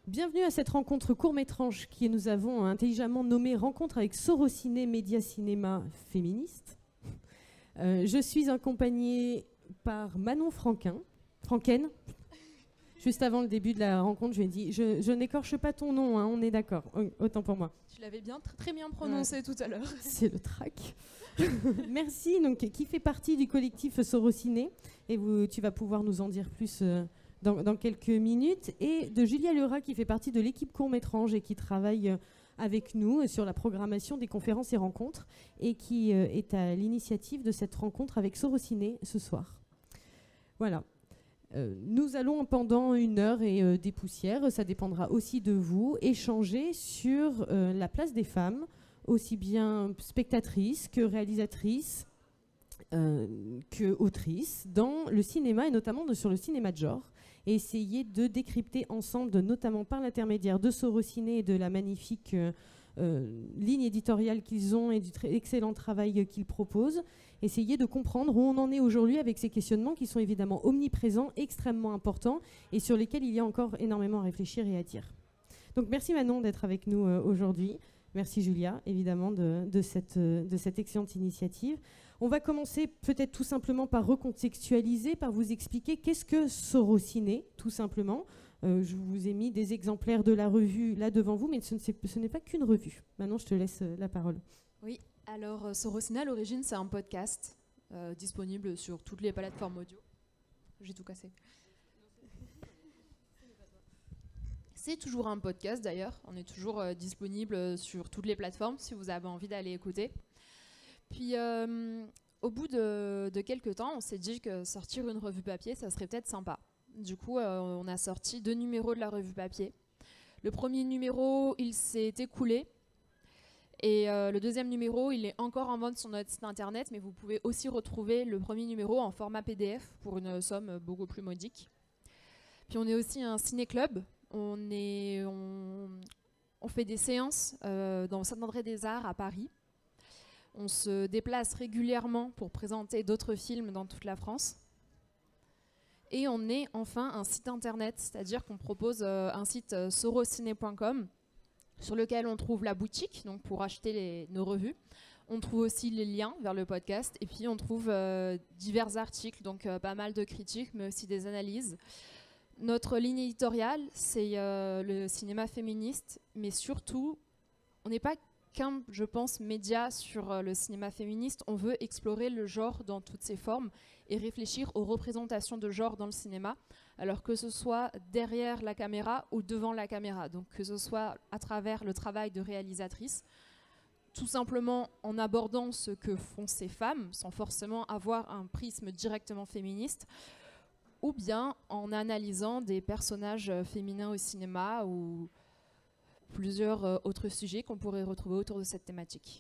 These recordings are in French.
Bienvenue à cette rencontre court-métrage qui nous avons intelligemment nommée Rencontre avec Sorociné Média Cinéma Féministe. Je suis accompagnée par Manon Franken. Juste avant le début de la rencontre, je lui ai dit je n'écorche pas ton nom, hein, on est d'accord, autant pour moi. Tu l'avais bien, très bien prononcé tout à l'heure. C'est le trac. Merci, donc, qui fait partie du collectif Sorociné. Et tu vas pouvoir nous en dire plus dans quelques minutes. Et de Julia Lerat, qui fait partie de l'équipe court-métrage et qui travaille avec nous sur la programmation des conférences et rencontres. Et qui est à l'initiative de cette rencontre avec Sorociné ce soir. Voilà. Nous allons pendant 1 heure et des poussières, ça dépendra aussi de vous, échanger sur la place des femmes, aussi bien spectatrices que réalisatrices, que autrices, dans le cinéma et notamment sur le cinéma de genre, et essayer de décrypter ensemble, notamment par l'intermédiaire de Sorociné et de la magnifique ligne éditoriale qu'ils ont et du excellent travail qu'ils proposent, essayer de comprendre où on en est aujourd'hui avec ces questionnements qui sont évidemment omniprésents, extrêmement importants et sur lesquels il y a encore énormément à réfléchir et à dire. Donc merci Manon d'être avec nous aujourd'hui. Merci Julia, évidemment, de cette excellente initiative. On va commencer peut-être tout simplement par recontextualiser, par vous expliquer qu'est-ce que Sorociné, tout simplement. Je vous ai mis des exemplaires de la revue là devant vous, mais ce n'est pas qu'une revue. Maintenant, je te laisse la parole. Oui, alors Sorociné, à l'origine, c'est un podcast disponible sur toutes les plateformes audio. J'ai tout cassé. C'est toujours un podcast d'ailleurs. On est toujours disponible sur toutes les plateformes si vous avez envie d'aller écouter. Puis, au bout de quelques temps, on s'est dit que sortir une revue papier, ça serait peut-être sympa. Du coup, on a sorti 2 numéros de la revue papier. Le premier numéro, il s'est écoulé. Et le deuxième numéro, il est encore en vente sur notre site internet, mais vous pouvez aussi retrouver le premier numéro en format PDF pour une somme beaucoup plus modique. Puis on est aussi un ciné-club. On fait des séances dans Saint-André-des-Arts à Paris. On se déplace régulièrement pour présenter d'autres films dans toute la France. Et on est enfin un site internet, c'est-à-dire qu'on propose un site sorociné.com sur lequel on trouve la boutique, donc pour acheter nos revues. On trouve aussi les liens vers le podcast et puis on trouve divers articles, donc pas mal de critiques, mais aussi des analyses. Notre ligne éditoriale, c'est le cinéma féministe, mais surtout, on n'est pas qu'un, je pense, média sur le cinéma féministe. On veut explorer le genre dans toutes ses formes et réfléchir aux représentations de genre dans le cinéma, alors que ce soit derrière la caméra ou devant la caméra, donc que ce soit à travers le travail de réalisatrice, tout simplement en abordant ce que font ces femmes, sans forcément avoir un prisme directement féministe, ou bien en analysant des personnages féminins au cinéma ou plusieurs autres sujets qu'on pourrait retrouver autour de cette thématique.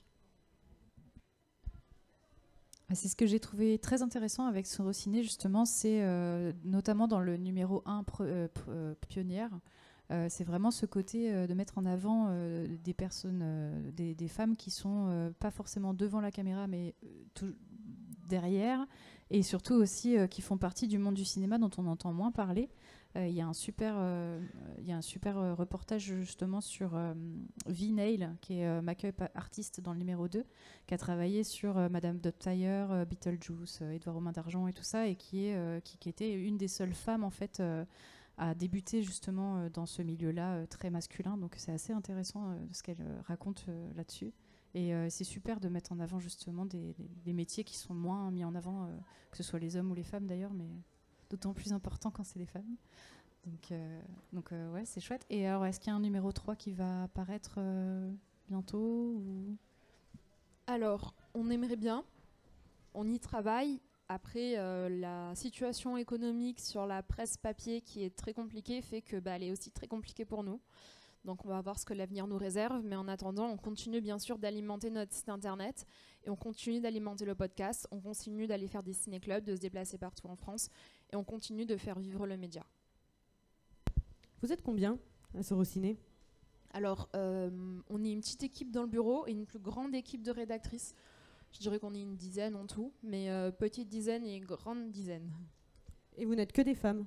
C'est ce que j'ai trouvé très intéressant avec Sorociné, justement, c'est notamment dans le numéro 1 Pionnière, c'est vraiment ce côté de mettre en avant des personnes, des femmes qui sont pas forcément devant la caméra, mais derrière, et surtout aussi qui font partie du monde du cinéma dont on entend moins parler. Il y a un super reportage justement sur V-Nail, qui est make-up artiste dans le numéro 2, qui a travaillé sur Madame Doubtfire, Beetlejuice, Édouard Romain d'Argent et tout ça, et qui était une des seules femmes en fait à débuter justement dans ce milieu-là très masculin. Donc c'est assez intéressant ce qu'elle raconte là-dessus. Et c'est super de mettre en avant justement des métiers qui sont moins mis en avant, que ce soit les hommes ou les femmes d'ailleurs, mais d'autant plus important quand c'est les femmes. Donc ouais, c'est chouette. Et alors, est-ce qu'il y a un numéro 3 qui va apparaître bientôt ou... Alors, on aimerait bien, on y travaille. Après, la situation économique sur la presse papier qui est très compliquée fait que elle est aussi très compliquée pour nous. Donc on va voir ce que l'avenir nous réserve, mais en attendant, on continue bien sûr d'alimenter notre site internet et on continue d'alimenter le podcast, on continue d'aller faire des ciné-clubs, de se déplacer partout en France et on continue de faire vivre le média. Vous êtes combien à Sorociné ? Alors, on est une petite équipe dans le bureau et une plus grande équipe de rédactrices. Je dirais qu'on est une dizaine en tout, mais petite dizaine et grande dizaine. Et vous n'êtes que des femmes ?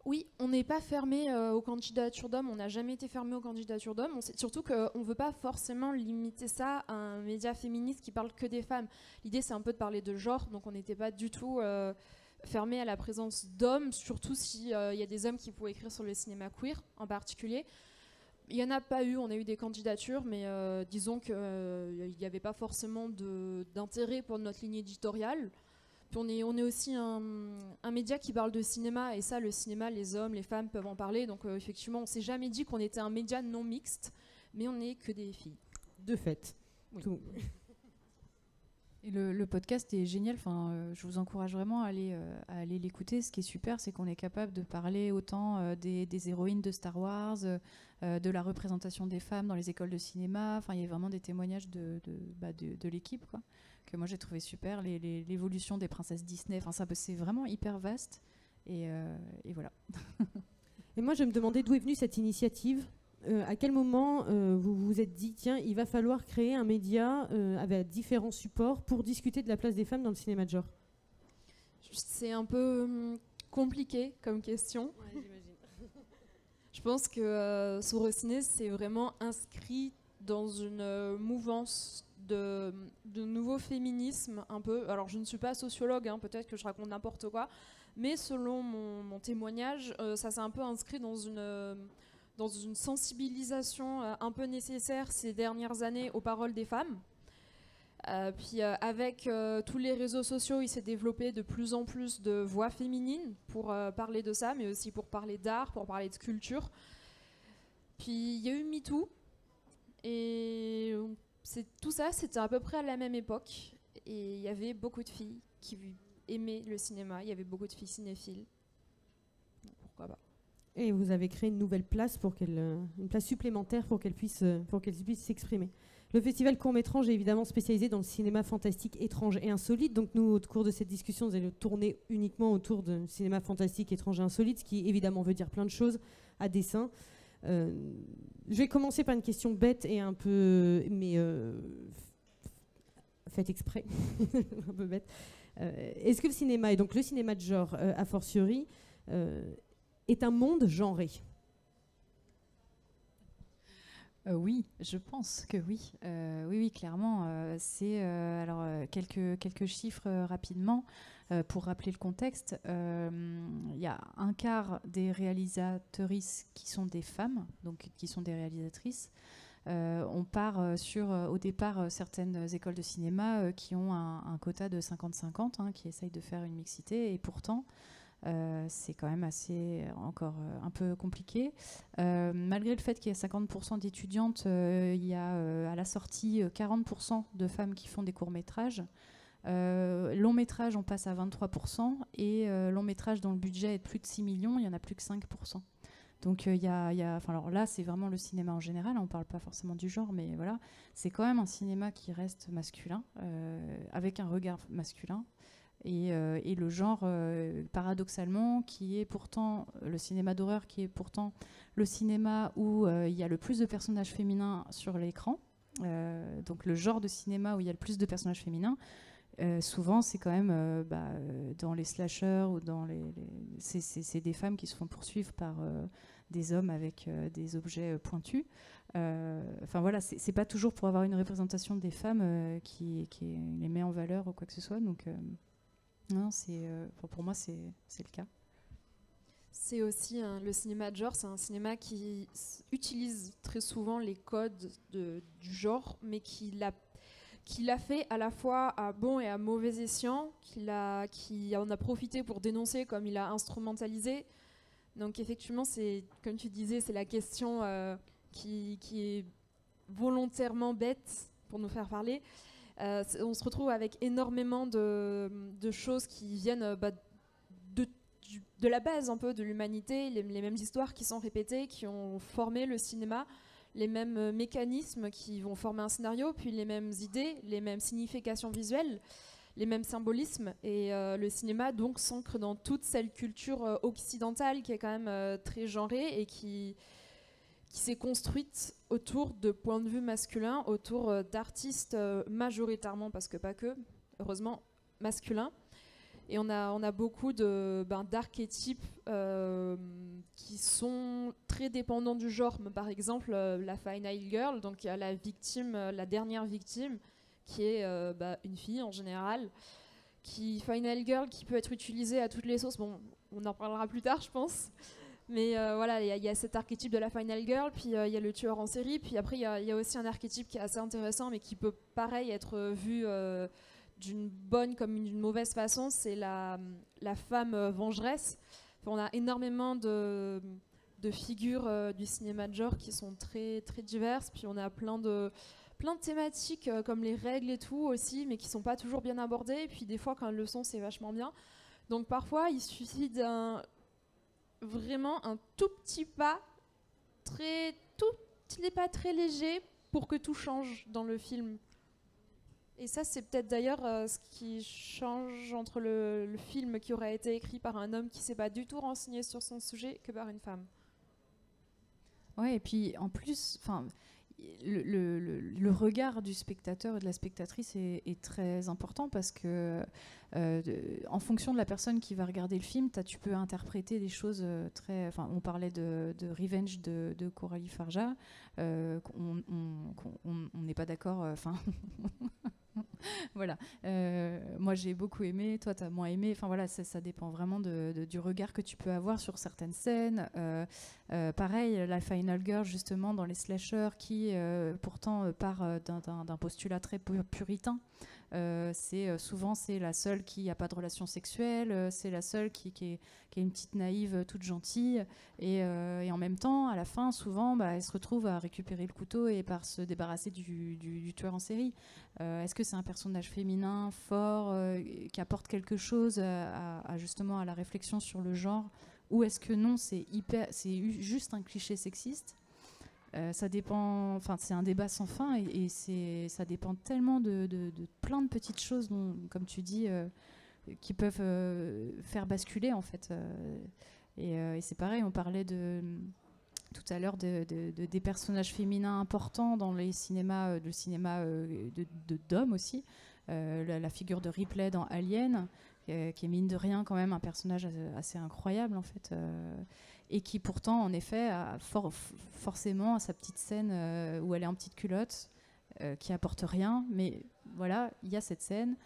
Oui, on n'est pas fermé aux candidatures d'hommes, on n'a jamais été fermé aux candidatures d'hommes. Surtout qu'on ne veut pas forcément limiter ça à un média féministe qui parle que des femmes. L'idée, c'est un peu de parler de genre, donc on n'était pas du tout fermé à la présence d'hommes, surtout s'il y a des hommes qui pouvaient écrire sur le cinéma queer en particulier. Il n'y en a pas eu, on a eu des candidatures, mais disons qu'il n'y avait pas forcément d'intérêt pour notre ligne éditoriale. Puis on est aussi un média qui parle de cinéma, et ça, le cinéma, les hommes, les femmes peuvent en parler. Donc effectivement, on ne s'est jamais dit qu'on était un média non mixte, mais on n'est que des filles. De fait. Oui. Tout. Et le podcast est génial. Enfin, je vous encourage vraiment à aller l'écouter. Ce qui est super, c'est qu'on est capable de parler autant des héroïnes de Star Wars, de la représentation des femmes dans les écoles de cinéma. Enfin, il y a vraiment des témoignages de l'équipe, quoi, que moi j'ai trouvé super. L'évolution des princesses Disney. Enfin, ça, c'est vraiment hyper vaste. Et voilà. Et moi, je me demandais d'où est venue cette initiative. À quel moment vous vous êtes dit, tiens, il va falloir créer un média avec différents supports pour discuter de la place des femmes dans le cinéma de genre? C'est un peu compliqué comme question. Ouais, j'imagine. Je pense que Sorociné s'est vraiment inscrit dans une mouvance de nouveau féminisme un peu. Alors je ne suis pas sociologue, hein, peut-être que je raconte n'importe quoi, mais selon mon témoignage, ça s'est un peu inscrit dans une sensibilisation un peu nécessaire ces dernières années aux paroles des femmes. Puis avec tous les réseaux sociaux, il s'est développé de plus en plus de voix féminines pour parler de ça, mais aussi pour parler d'art, pour parler de culture. Puis il y a eu MeToo, et tout ça, c'était à peu près à la même époque. Et il y avait beaucoup de filles qui aimaient le cinéma, il y avait beaucoup de filles cinéphiles. Pourquoi pas. Et vous avez créé une nouvelle place, une place supplémentaire pour qu'elle puisse s'exprimer. Le festival Court-Métrage est évidemment spécialisé dans le cinéma fantastique, étrange et insolite. Donc nous, au cours de cette discussion, vous allez tourner uniquement autour de cinéma fantastique, étrange et insolite, ce qui évidemment veut dire plein de choses à dessein. Je vais commencer par une question bête et un peu... mais faite exprès, un peu bête. Est-ce que le cinéma, et donc le cinéma de genre a fortiori, est un monde genré? Oui, je pense que oui. Oui, clairement. Alors, quelques chiffres rapidement pour rappeler le contexte. Il y a un quart des réalisatrices qui sont des femmes, donc qui sont des réalisatrices. On part sur, au départ, certaines écoles de cinéma qui ont un quota de 50-50, hein, qui essayent de faire une mixité, et pourtant... c'est quand même encore un peu compliqué. Malgré le fait qu'il y a 50% d'étudiantes, il y a à la sortie 40% de femmes qui font des courts-métrages. Long métrage, on passe à 23%, et long métrage dont le budget est de plus de 6 millions, il n'y en a plus que 5%. Donc alors là, c'est vraiment le cinéma en général, on ne parle pas forcément du genre, mais voilà, c'est quand même un cinéma qui reste masculin, avec un regard masculin. Et le genre, paradoxalement, qui est pourtant le cinéma d'horreur, qui est pourtant le cinéma où il y a le plus de personnages féminins sur l'écran. Donc le genre de cinéma où il y a le plus de personnages féminins, souvent c'est quand même dans les slashers ou dans c'est des femmes qui se font poursuivre par des hommes avec des objets pointus. Enfin voilà, c'est pas toujours pour avoir une représentation des femmes qui les met en valeur ou quoi que ce soit. Donc non, pour moi, c'est le cas. C'est aussi le cinéma de genre, c'est un cinéma qui utilise très souvent les codes du genre, mais qui l'a fait à la fois à bon et à mauvais escient, qui en a profité pour dénoncer comme il a instrumentalisé. Donc effectivement, comme tu disais, c'est la question qui est volontairement bête pour nous faire parler. On se retrouve avec énormément de choses qui viennent de la base un peu de l'humanité, les mêmes histoires qui sont répétées, qui ont formé le cinéma, les mêmes mécanismes qui vont former un scénario, puis les mêmes idées, les mêmes significations visuelles, les mêmes symbolismes. Et le cinéma donc s'ancre dans toute cette culture occidentale qui est quand même très genrée et qui s'est construite autour de points de vue masculins, autour d'artistes majoritairement, parce que pas que, heureusement, masculins. Et on a beaucoup d'archétypes qui sont très dépendants du genre. Par exemple, la Final Girl, donc il y a la victime, la dernière victime, qui est une fille en général. Final Girl qui peut être utilisée à toutes les sauces. Bon, on en parlera plus tard, je pense. Mais voilà, il y a cet archétype de la Final Girl, puis il y a le tueur en série, puis après il y a aussi un archétype qui est assez intéressant, mais qui peut pareil être vu d'une bonne comme d'une mauvaise façon, c'est la femme vengeresse. Enfin, on a énormément de figures du cinéma de genre qui sont très, très diverses, puis on a plein de thématiques comme les règles et tout aussi, mais qui sont pas toujours bien abordées, et puis des fois quand elles le sont, c'est vachement bien. Donc parfois, il suffit vraiment un tout petit pas, très léger pour que tout change dans le film. Et ça, c'est peut-être d'ailleurs ce qui change entre le film qui aurait été écrit par un homme qui ne s'est pas du tout renseigné sur son sujet que par une femme. Ouais, et puis en plus, le regard du spectateur et de la spectatrice est très important parce que en fonction de la personne qui va regarder le film, tu peux interpréter des choses très... On parlait de Revenge de Coralie Farja, on n'est pas d'accord... Voilà. Moi j'ai beaucoup aimé, toi t'as moins aimé. Enfin voilà, ça dépend vraiment du regard que tu peux avoir sur certaines scènes. Pareil, la Final Girl justement dans les slashers qui pourtant part d'un postulat très puritain. Souvent c'est la seule qui n'a pas de relation sexuelle, c'est la seule qui est une petite naïve toute gentille et en même temps à la fin souvent elle se retrouve à récupérer le couteau et par se débarrasser du tueur en série. Est-ce que c'est un personnage féminin fort qui apporte quelque chose justement à la réflexion sur le genre, ou est-ce que non, c'est juste un cliché sexiste? Ça dépend, c'est un débat sans fin et ça dépend tellement de plein de petites choses dont, comme tu dis, qui peuvent faire basculer en fait. Et c'est pareil, on parlait tout à l'heure des personnages féminins importants dans le cinéma d'hommes aussi. La figure de Ripley dans Alien, qui est mine de rien quand même un personnage assez incroyable en fait, et qui pourtant en effet a forcément sa petite scène où elle est en petite culotte, qui apporte rien, mais voilà, il y a cette scène.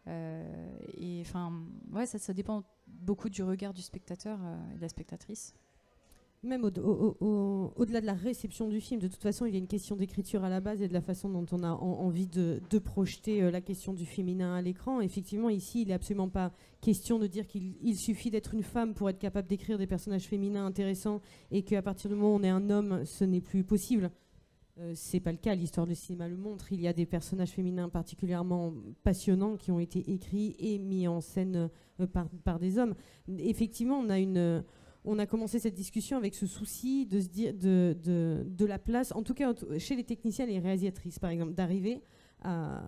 Et enfin, ouais, ça dépend beaucoup du regard du spectateur et de la spectatrice. Même au-delà de la réception du film, de toute façon, il y a une question d'écriture à la base et de la façon dont on a envie de projeter la question du féminin à l'écran. Effectivement, ici, il n'est absolument pas question de dire qu'il suffit d'être une femme pour être capable d'écrire des personnages féminins intéressants et qu'à partir du moment où on est un homme, ce n'est plus possible. C'est pas le cas, l'histoire du cinéma le montre. Il y a des personnages féminins particulièrement passionnants qui ont été écrits et mis en scène par des hommes. Effectivement, on a commencé cette discussion avec ce souci de se dire de la place, en tout cas chez les techniciens et les réalisatrices, par exemple, d'arriver à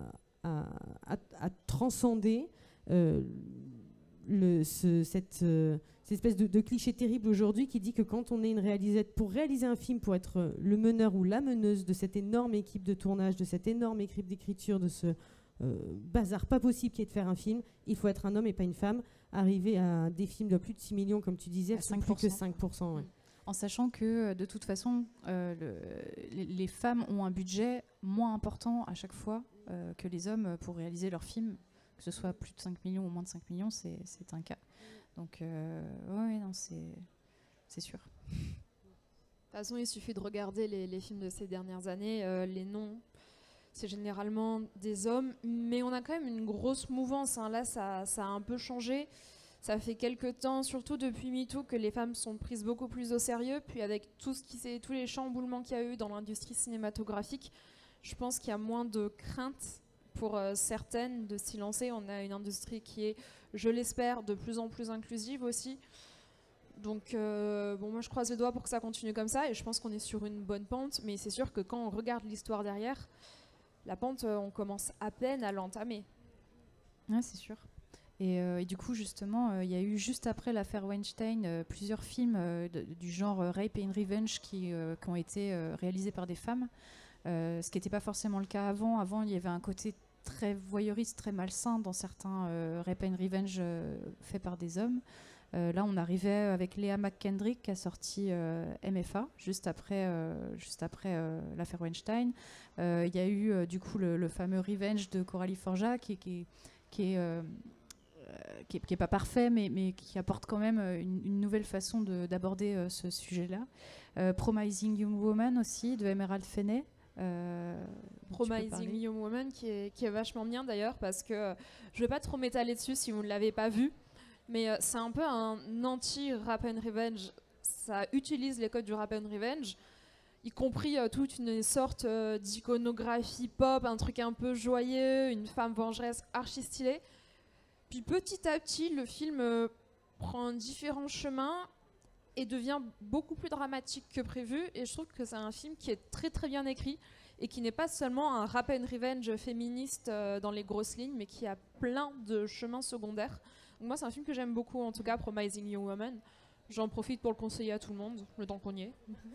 transcender cette espèce de cliché terrible aujourd'hui qui dit que quand on est pour réaliser un film, pour être le meneur ou la meneuse de cette énorme équipe de tournage, de cette énorme équipe d'écriture, de ce bazar pas possible qui est de faire un film, il faut être un homme et pas une femme. Arriver à des films de plus de 6 millions, comme tu disais, c'est plus que 5%. Ouais. En sachant que, de toute façon, les femmes ont un budget moins important à chaque fois que les hommes pour réaliser leurs films. Que ce soit plus de 5 millions ou moins de 5 millions, c'est un cas. Donc, ouais, non, c'est sûr. De toute façon, il suffit de regarder les films de ces dernières années, les noms. C'est généralement des hommes, mais on a quand même une grosse mouvance. Hein. Là, ça a un peu changé. Ça fait quelques temps, surtout depuis MeToo, que les femmes sont prises beaucoup plus au sérieux. Puis avec tous les chamboulements qu'il y a eu dans l'industrie cinématographique, je pense qu'il y a moins de crainte pour certaines de s'y lancer. On a une industrie qui est, je l'espère, de plus en plus inclusive aussi. Donc, moi, je croise les doigts pour que ça continue comme ça. Et je pense qu'on est sur une bonne pente. Mais c'est sûr que quand on regarde l'histoire derrière, la pente, on commence à peine à l'entamer. Ouais, c'est sûr. Et du coup, justement, il y a eu, juste après l'affaire Weinstein, plusieurs films du genre Rape and Revenge qui ont été réalisés par des femmes. Ce qui n'était pas forcément le cas avant. Avant, il y avait un côté très voyeuriste, très malsain dans certains Rape and Revenge faits par des hommes. Là, on arrivait avec Léa McKendrick qui a sorti MFA juste après l'affaire Weinstein. Il y a eu du coup le fameux Revenge de Coralie Forja qui est pas parfait, mais qui apporte quand même une nouvelle façon d'aborder ce sujet-là. Promising Young Woman aussi de Emerald Fenney. Promising Young Woman qui est vachement bien d'ailleurs, parce que je vais pas trop m'étaler dessus si vous ne l'avez pas vu, mais c'est un peu un anti-Rap and Revenge. Ça utilise les codes du Rap and Revenge, y compris toute une sorte d'iconographie pop, un truc un peu joyeux, une femme vengeresse archi stylée. Puis petit à petit, le film prend différents chemins et devient beaucoup plus dramatique que prévu. Et je trouve que c'est un film qui est très très bien écrit et qui n'est pas seulement un Rap and Revenge féministe dans les grosses lignes, mais qui a plein de chemins secondaires. Donc moi, c'est un film que j'aime beaucoup, en tout cas, Promising Young Woman. J'en profite pour le conseiller à tout le monde, le temps qu'on y est.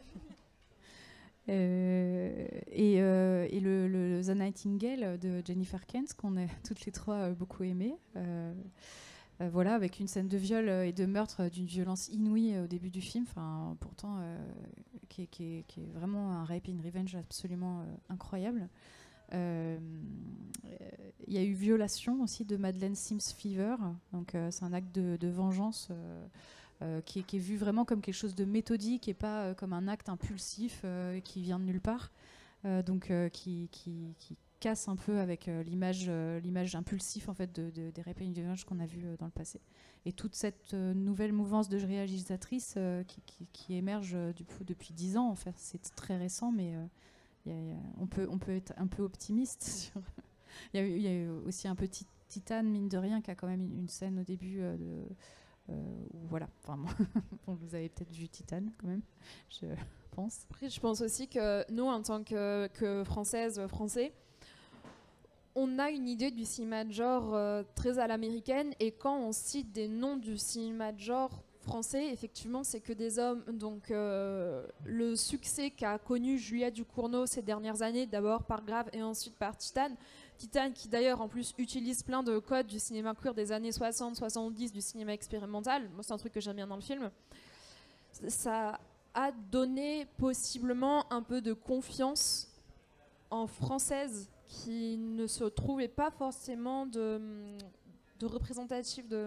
Et le The Nightingale de Jennifer Kent, qu'on a toutes les trois beaucoup aimé. Voilà, avec une scène de viol et de meurtre d'une violence inouïe au début du film, pourtant qui est vraiment un rape and revenge absolument incroyable. Il y a eu Violation aussi de Madeleine Sims Fever, donc c'est un acte de vengeance qui est vu vraiment comme quelque chose de méthodique et pas comme un acte impulsif qui vient de nulle part, qui casse un peu avec l'image impulsive en fait des rape and revenge qu'on a vu dans le passé. Et toute cette nouvelle mouvance de réalisatrices qui émerge depuis 10 ans, en fait, c'est très récent, mais on peut être un peu optimiste. Il y a eu aussi un petit Titan, mine de rien, qui a quand même une scène au début voilà. Enfin, bon, vous avez peut-être vu Titan quand même, je pense. Après, je pense aussi que nous, en tant que Françaises, Français, on a une idée du cinéma de genre très à l'américaine, et quand on cite des noms du cinéma de genre français, effectivement, c'est que des hommes. Donc, le succès qu'a connu Julia Ducournau ces dernières années, d'abord par Grave et ensuite par Titan. Titan qui d'ailleurs en plus utilise plein de codes du cinéma queer des années 60-70, du cinéma expérimental. Moi, c'est un truc que j'aime bien dans le film. Ça a donné possiblement un peu de confiance en françaises qui ne se trouvaient pas forcément de représentatifs de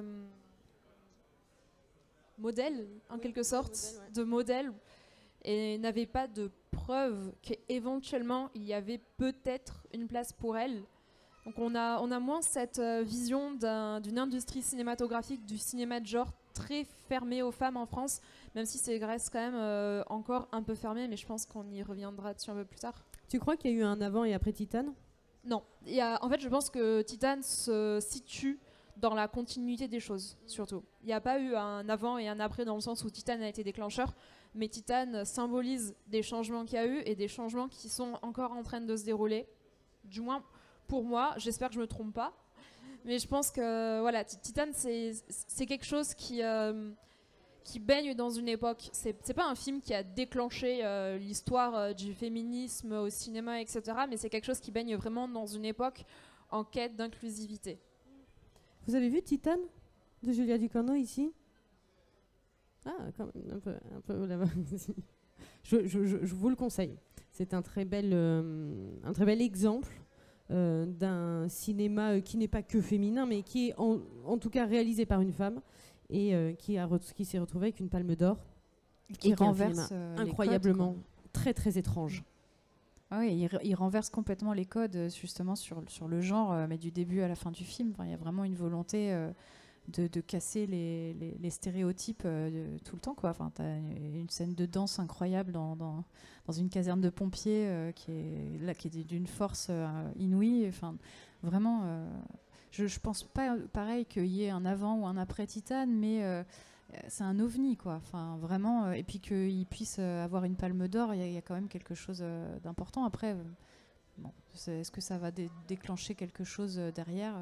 modèles, en quelque sorte, de modèles, et n'avaient pas de preuve qu'éventuellement il y avait peut-être une place pour elles. Donc on a moins cette vision d'une industrie cinématographique, du cinéma de genre très fermé aux femmes en France, même si c'est reste quand même encore un peu fermé, mais je pense qu'on y reviendra dessus un peu plus tard. Tu crois qu'il y a eu un avant et après Titan ? Non. En fait, je pense que Titan se situe dans la continuité des choses, surtout. Il n'y a pas eu un avant et un après dans le sens où Titan a été déclencheur, mais Titan symbolise des changements qu'il y a eu et des changements qui sont encore en train de se dérouler. Du moins, pour moi, j'espère que je ne me trompe pas. Mais je pense que voilà, Titan, c'est quelque chose qui baigne dans une époque. C'est pas un film qui a déclenché l'histoire du féminisme au cinéma, etc. Mais c'est quelque chose qui baigne vraiment dans une époque en quête d'inclusivité. Vous avez vu Titan de Julia Ducournau ici ? Ah, quand même, un peu là-bas. je vous le conseille. C'est un très bel exemple d'un cinéma qui n'est pas que féminin, mais qui est en tout cas réalisé par une femme et qui s'est retrouvé avec une palme d'or. Qui renverse incroyablement les codes, très très étrange. Ah oui, il renverse complètement les codes justement sur le genre, mais du début à la fin du film. Enfin, il y a vraiment une volonté de casser les stéréotypes tout le temps, quoi. Enfin, t'as une scène de danse incroyable dans une caserne de pompiers qui est d'une force inouïe. Enfin, vraiment, je pense pas pareil qu'il y ait un avant ou un après Titan, mais c'est un ovni, quoi. Enfin, vraiment, et puis qu'il puisse avoir une palme d'or, il y a quand même quelque chose d'important. Après, bon, est-ce que ça va déclencher quelque chose derrière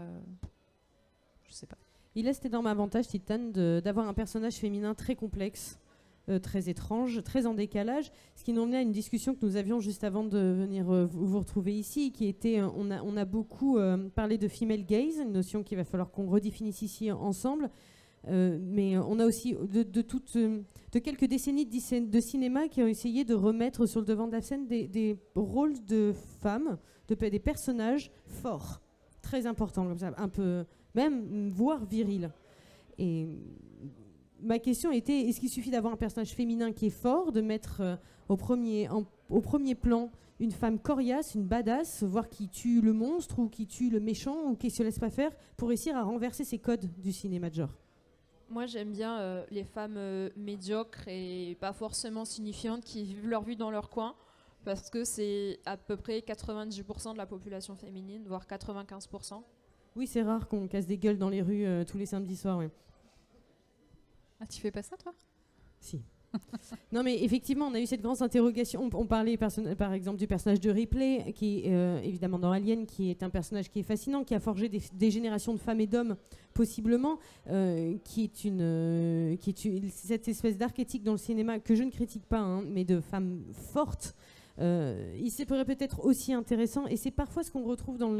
Je sais pas. Il a cet énorme avantage, Titan, d'avoir un personnage féminin très complexe, très étrange, très en décalage, ce qui nous emmenait à une discussion que nous avions juste avant de venir vous retrouver ici, qui était, on a beaucoup parlé de female gaze, une notion qu'il va falloir qu'on redéfinisse ici ensemble, mais on a aussi de quelques décennies de cinéma qui ont essayé de remettre sur le devant de la scène des rôles de femmes, des personnages forts, très importants, comme ça, un peu, même voire virils. Et ma question était, est-ce qu'il suffit d'avoir un personnage féminin qui est fort, de mettre au premier plan une femme coriace, une badass, voir qui tue le monstre ou qui tue le méchant ou qui se laisse pas faire, pour réussir à renverser ces codes du cinéma de genre? Moi, j'aime bien les femmes médiocres et pas forcément signifiantes qui vivent leur vie dans leur coin, parce que c'est à peu près 90% de la population féminine, voire 95%. Oui, c'est rare qu'on casse des gueules dans les rues tous les samedis soirs. Ouais. Ah, tu fais pas ça, toi? Si. Non, mais effectivement, on a eu cette grande interrogation. On parlait par exemple du personnage de Ripley, qui est évidemment dans Alien, qui est un personnage qui est fascinant, qui a forgé des générations de femmes et d'hommes, possiblement, qui est cette espèce d'archétype dans le cinéma que je ne critique pas, hein, mais de femmes fortes. Il serait peut-être aussi intéressant, et c'est parfois ce qu'on retrouve dans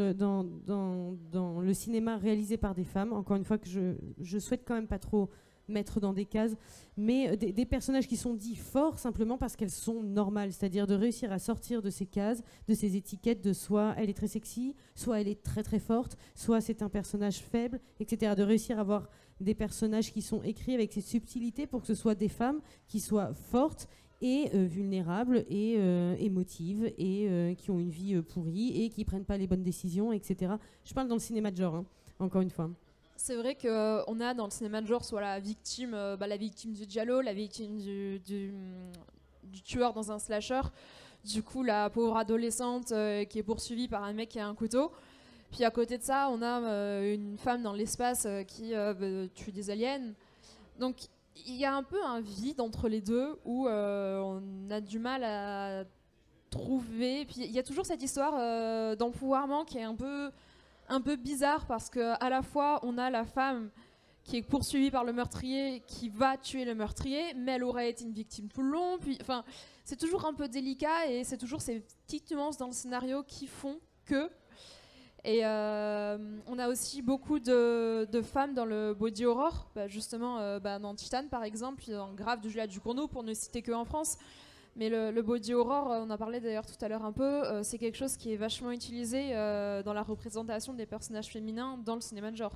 le cinéma réalisé par des femmes, encore une fois que je souhaite quand même pas trop mettre dans des cases, mais des personnages qui sont dits forts simplement parce qu'elles sont normales, c'est-à-dire de réussir à sortir de ces cases, de ces étiquettes de soit elle est très sexy, soit elle est très très forte, soit c'est un personnage faible, etc. De réussir à avoir des personnages qui sont écrits avec cette subtilité pour que ce soit des femmes qui soient fortes et vulnérables et émotives et qui ont une vie pourrie et qui prennent pas les bonnes décisions, etc. Je parle dans le cinéma de genre, hein, encore une fois. C'est vrai qu'on a dans le cinéma de genre soit la victime du giallo, la victime du tueur dans un slasher, du coup la pauvre adolescente qui est poursuivie par un mec qui a un couteau. Puis à côté de ça, on a une femme dans l'espace qui tue des aliens. Donc il y a un peu un vide entre les deux où on a du mal à trouver. Puis il y a toujours cette histoire d'empouvoirment qui est un peu bizarre parce qu'à la fois on a la femme qui est poursuivie par le meurtrier qui va tuer le meurtrier, mais elle aurait été une victime tout le long. Puis, c'est toujours un peu délicat et c'est toujours ces petites nuances dans le scénario qui font que. Et on a aussi beaucoup de femmes dans le body horror, justement dans Titan par exemple, dans Grave de Julia Ducournau pour ne citer qu'en France. Mais le body horror, on en parlait d'ailleurs tout à l'heure un peu, c'est quelque chose qui est vachement utilisé dans la représentation des personnages féminins dans le cinéma de genre.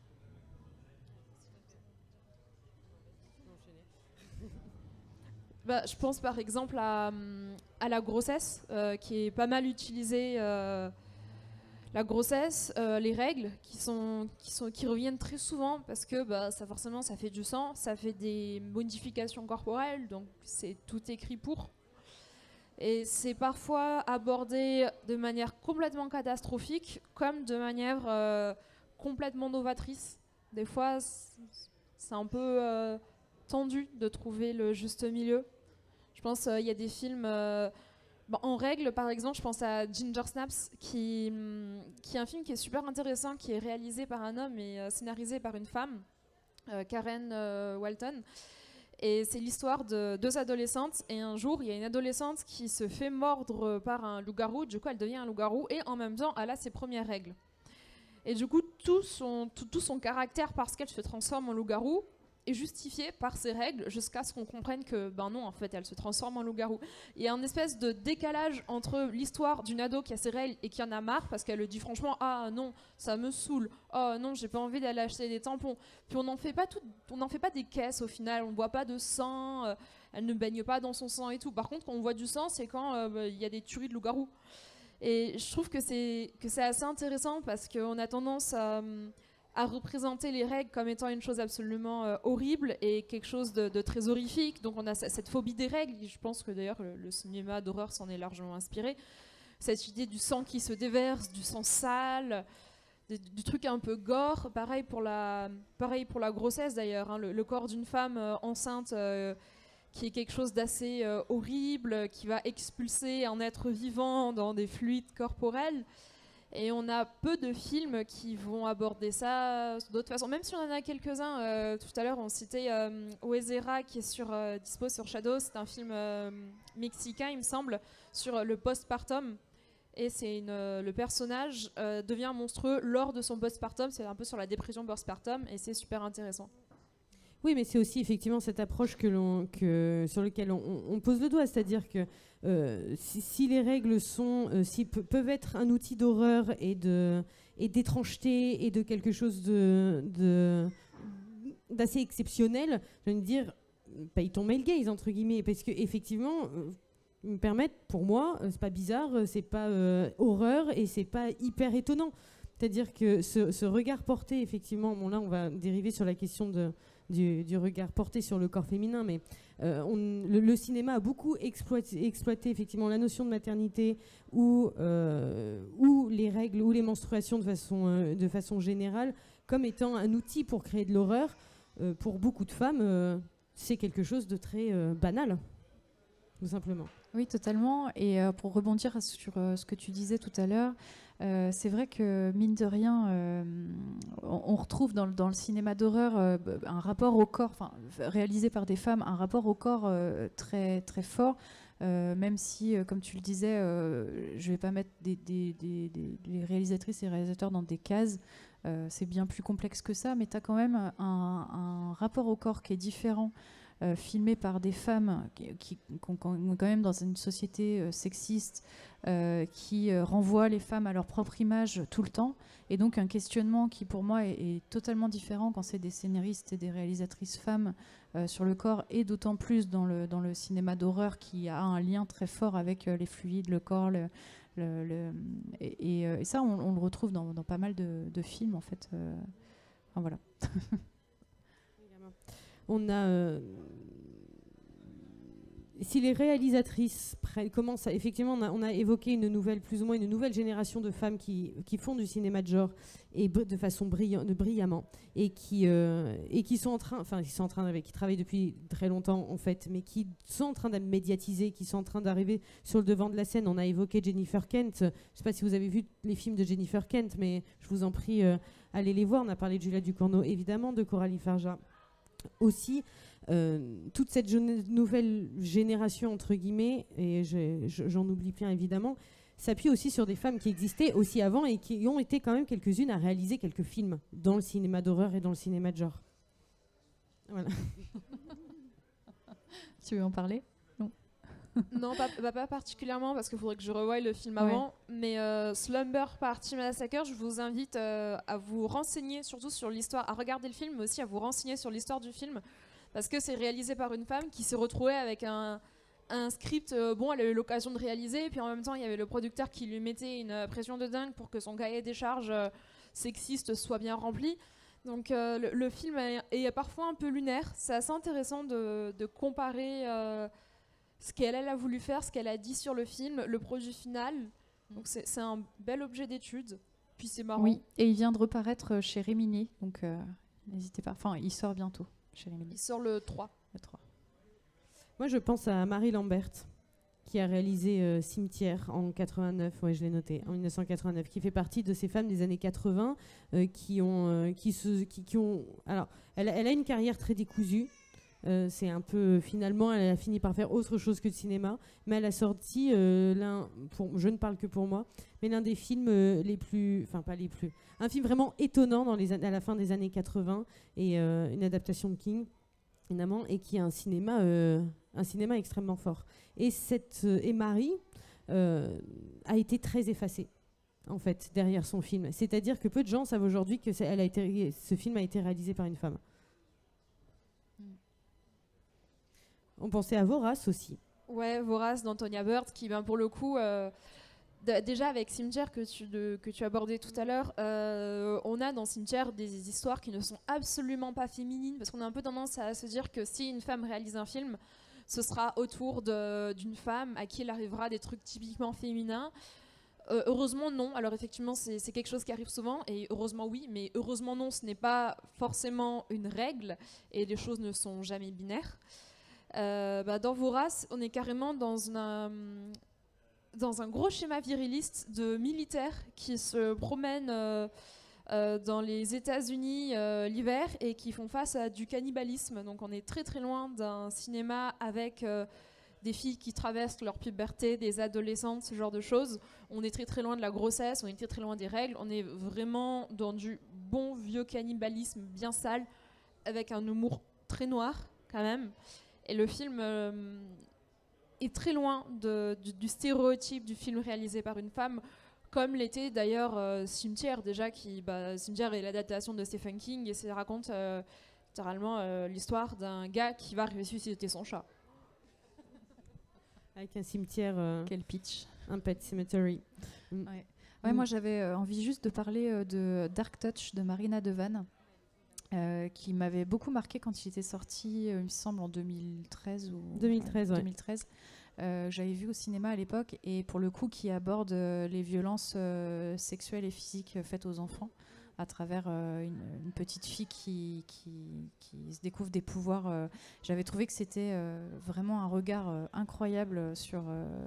Je pense par exemple à la grossesse, qui est pas mal utilisée. La grossesse, les règles qui reviennent très souvent parce que forcément ça fait du sang, ça fait des modifications corporelles, donc c'est tout écrit pour. Et c'est parfois abordé de manière complètement catastrophique comme de manière complètement novatrice. Des fois c'est un peu tendu de trouver le juste milieu. Je pense qu'il y a des films... en règle, par exemple, je pense à Ginger Snaps, qui est un film qui est super intéressant, qui est réalisé par un homme et scénarisé par une femme, Karen Walton. Et c'est l'histoire de deux adolescentes. Et un jour, il y a une adolescente qui se fait mordre par un loup-garou. Du coup, elle devient un loup-garou. Et en même temps, elle a ses premières règles. Et du coup, tout son caractère, parce qu'elle se transforme en loup-garou, est justifié par ces règles jusqu'à ce qu'on comprenne que non, en fait elle se transforme en loup-garou. Il y a une espèce de décalage entre l'histoire d'une ado qui a ses règles et qui en a marre parce qu'elle le dit franchement, ah non ça me saoule, oh non j'ai pas envie d'aller acheter des tampons, puis on n'en fait pas des caisses au final, on voit pas de sang, elle ne baigne pas dans son sang et tout. Par contre quand on voit du sang c'est quand il y a des tueries de loup-garou. Et je trouve que c'est assez intéressant parce qu'on a tendance à représenter les règles comme étant une chose absolument horrible et quelque chose de très horrifique. Donc on a cette phobie des règles. Je pense que d'ailleurs le cinéma d'horreur s'en est largement inspiré. Cette idée du sang qui se déverse, du sang sale, du truc un peu gore. Pareil pour la grossesse d'ailleurs, hein. Le corps d'une femme enceinte qui est quelque chose d'assez horrible, qui va expulser un être vivant dans des fluides corporels. Et on a peu de films qui vont aborder ça d'autres façons, même si on en a quelques-uns. Tout à l'heure, on citait Oezera qui est dispo sur Shadow. C'est un film mexicain, il me semble, sur le postpartum. Et le personnage devient monstrueux lors de son postpartum. C'est un peu sur la dépression postpartum et c'est super intéressant. Oui, mais c'est aussi effectivement cette approche sur laquelle on pose le doigt, c'est-à-dire que si les règles peuvent être un outil d'horreur et d'étrangeté et de quelque chose d'assez exceptionnel, je veux dire, paye ton male gaze entre guillemets, parce que effectivement, me permettent, pour moi, c'est pas bizarre, c'est pas horreur et c'est pas hyper étonnant. C'est-à-dire que ce regard porté, effectivement, bon là on va dériver sur la question du regard porté sur le corps féminin, mais le cinéma a beaucoup exploité effectivement la notion de maternité ou les règles ou les menstruations de façon générale comme étant un outil pour créer de l'horreur. Pour beaucoup de femmes, c'est quelque chose de très banal, tout simplement. Oui, totalement. Et pour rebondir sur ce que tu disais tout à l'heure, c'est vrai que, mine de rien, on retrouve dans le cinéma d'horreur un rapport au corps, réalisé par des femmes, un rapport au corps très, très fort, même si, comme tu le disais, je ne vais pas mettre les réalisatrices et réalisateurs dans des cases. C'est bien plus complexe que ça, mais tu as quand même un rapport au corps qui est différent. Filmé par des femmes qui sont quand même dans une société sexiste qui renvoie les femmes à leur propre image tout le temps, et donc un questionnement qui pour moi est totalement différent quand c'est des scénaristes et des réalisatrices femmes sur le corps, et d'autant plus dans le cinéma d'horreur qui a un lien très fort avec les fluides, le corps, et ça on le retrouve dans pas mal de films en fait. Enfin, voilà. On a si les réalisatrices commencent effectivement, on a évoqué plus ou moins une nouvelle génération de femmes qui font du cinéma de genre et de façon brillamment, et qui travaillent depuis très longtemps en fait, mais qui sont en train d'être médiatisées, qui sont en train d'arriver sur le devant de la scène. On a évoqué Jennifer Kent. Je ne sais pas si vous avez vu les films de Jennifer Kent, mais je vous en prie, allez les voir. On a parlé de Julia Ducournau, évidemment, de Coralie Farja aussi. Toute cette nouvelle génération entre guillemets, et j'en oublie plein évidemment, s'appuie aussi sur des femmes qui existaient aussi avant et qui ont été quand même quelques-unes à réaliser quelques films dans le cinéma d'horreur et dans le cinéma de genre. Voilà. Tu veux en parler? Non, pas particulièrement, parce qu'il faudrait que je revoie le film avant. Mais Slumber Party Massacre, je vous invite à vous renseigner surtout sur l'histoire, à regarder le film, mais aussi à vous renseigner sur l'histoire du film, parce que c'est réalisé par une femme qui s'est retrouvée avec un script. Elle a eu l'occasion de réaliser, et puis en même temps, il y avait le producteur qui lui mettait une pression de dingue pour que son cahier des charges sexiste soit bien rempli. Donc le film est parfois un peu lunaire. C'est assez intéressant de comparer ce qu'elle a voulu faire, ce qu'elle a dit sur le film, le produit final. Donc c'est un bel objet d'étude. Puis c'est marrant. Oui, et il vient de reparaître chez Rimini, donc n'hésitez pas. Enfin, il sort bientôt chez Rimini. Il sort le 3. Le 3. Moi, je pense à Marie Lambert, qui a réalisé Cimetière en 89, ouais, je l'ai noté, en 1989, qui fait partie de ces femmes des années 80 qui ont... Alors, elle a une carrière très décousue. C'est un peu, finalement, elle a fini par faire autre chose que le cinéma, mais elle a sorti je ne parle que pour moi, mais l'un des films les plus, enfin pas les plus, un film vraiment étonnant à la fin des années 80, et une adaptation de King, évidemment, et qui a un cinéma extrêmement fort. Et Marie a été très effacée, en fait, derrière son film. C'est-à-dire que peu de gens savent aujourd'hui que ce film a été réalisé par une femme. On pensait à Vorace aussi. Ouais, Vorace d'Antonia Bird, qui, pour le coup, déjà avec Cimetière que tu abordais tout à l'heure, on a dans Cimetière des histoires qui ne sont absolument pas féminines, parce qu'on a un peu tendance à se dire que si une femme réalise un film, ce sera autour d'une femme à qui il arrivera des trucs typiquement féminins. Heureusement non, alors effectivement c'est quelque chose qui arrive souvent, et heureusement oui, mais heureusement non, ce n'est pas forcément une règle, et les choses ne sont jamais binaires. Dans Vorace, on est carrément dans dans un gros schéma viriliste de militaires qui se promènent dans les États-Unis l'hiver et qui font face à du cannibalisme. Donc on est très très loin d'un cinéma avec des filles qui traversent leur puberté, des adolescentes, ce genre de choses. On est très très loin de la grossesse, on est très très loin des règles. On est vraiment dans du bon vieux cannibalisme bien sale, avec un humour très noir quand même. Et le film est très loin du stéréotype du film réalisé par une femme, comme l'était d'ailleurs Cimetière, déjà, Cimetière est l'adaptation de Stephen King, et ça raconte littéralement l'histoire d'un gars qui va ressusciter son chat. Avec un cimetière. Quel pitch. Un pet cemetery. Ouais, moi j'avais envie juste de parler de Dark Touch de Marina Devan, qui m'avait beaucoup marqué quand il était sorti, il me semble en 2013 ou 2013, ouais. 2013. J'avais vu au cinéma à l'époque, et pour le coup qui aborde les violences sexuelles et physiques faites aux enfants à travers une petite fille qui se découvre des pouvoirs. J'avais trouvé que c'était vraiment un regard incroyable sur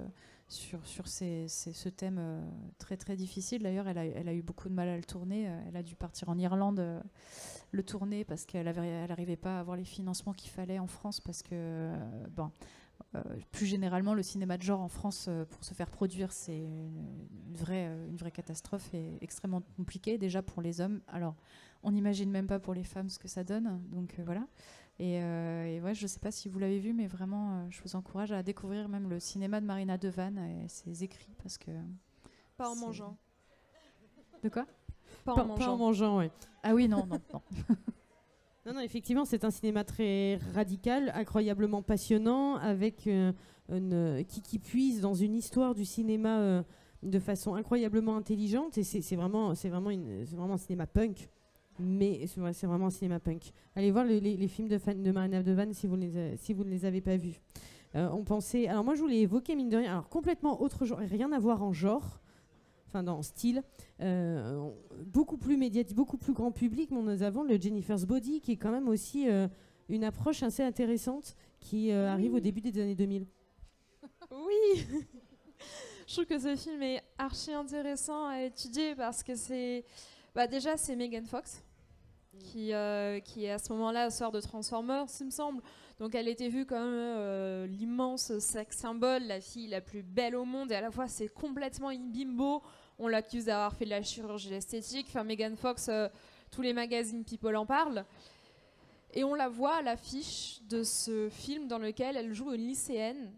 ce thème très très difficile. D'ailleurs, elle a eu beaucoup de mal à le tourner. Elle a dû partir en Irlande le tourner parce qu'elle n'arrivait pas à avoir les financements qu'il fallait en France, parce que plus généralement, le cinéma de genre en France, pour se faire produire, c'est une vraie catastrophe et extrêmement compliqué déjà pour les hommes. Alors, on n'imagine même pas pour les femmes ce que ça donne. Donc voilà. Et ouais, je ne sais pas si vous l'avez vu, mais vraiment, je vous encourage à découvrir même le cinéma de Marina Devan et ses écrits, parce que... Pas en mangeant. De quoi ? Pas Pas en mangeant, ouais. Ah oui, non. Non, effectivement, c'est un cinéma très radical, incroyablement passionnant, avec qui puise dans une histoire du cinéma de façon incroyablement intelligente. Et c'est vraiment un cinéma punk. Mais c'est vraiment un cinéma punk. Allez voir les films de Marina Devan si vous ne les avez pas vus. On pensait... Alors moi, je voulais évoquer, mine de rien, alors complètement autre genre, rien à voir en genre, enfin dans style, beaucoup plus médiatique, beaucoup plus grand public, mais nous avons le Jennifer's Body, qui est quand même aussi une approche assez intéressante, qui arrive au début des années 2000. Oui. Je trouve que ce film est archi intéressant à étudier, parce que c'est... déjà, c'est Megan Fox, qui à ce moment-là sort de Transformers, il me semble. Donc elle était vue comme l'immense sex symbole, la fille la plus belle au monde, et à la fois c'est complètement une bimbo. On l'accuse d'avoir fait de la chirurgie esthétique. Enfin, Megan Fox, tous les magazines People en parlent. Et on la voit à l'affiche de ce film dans lequel elle joue une lycéenne.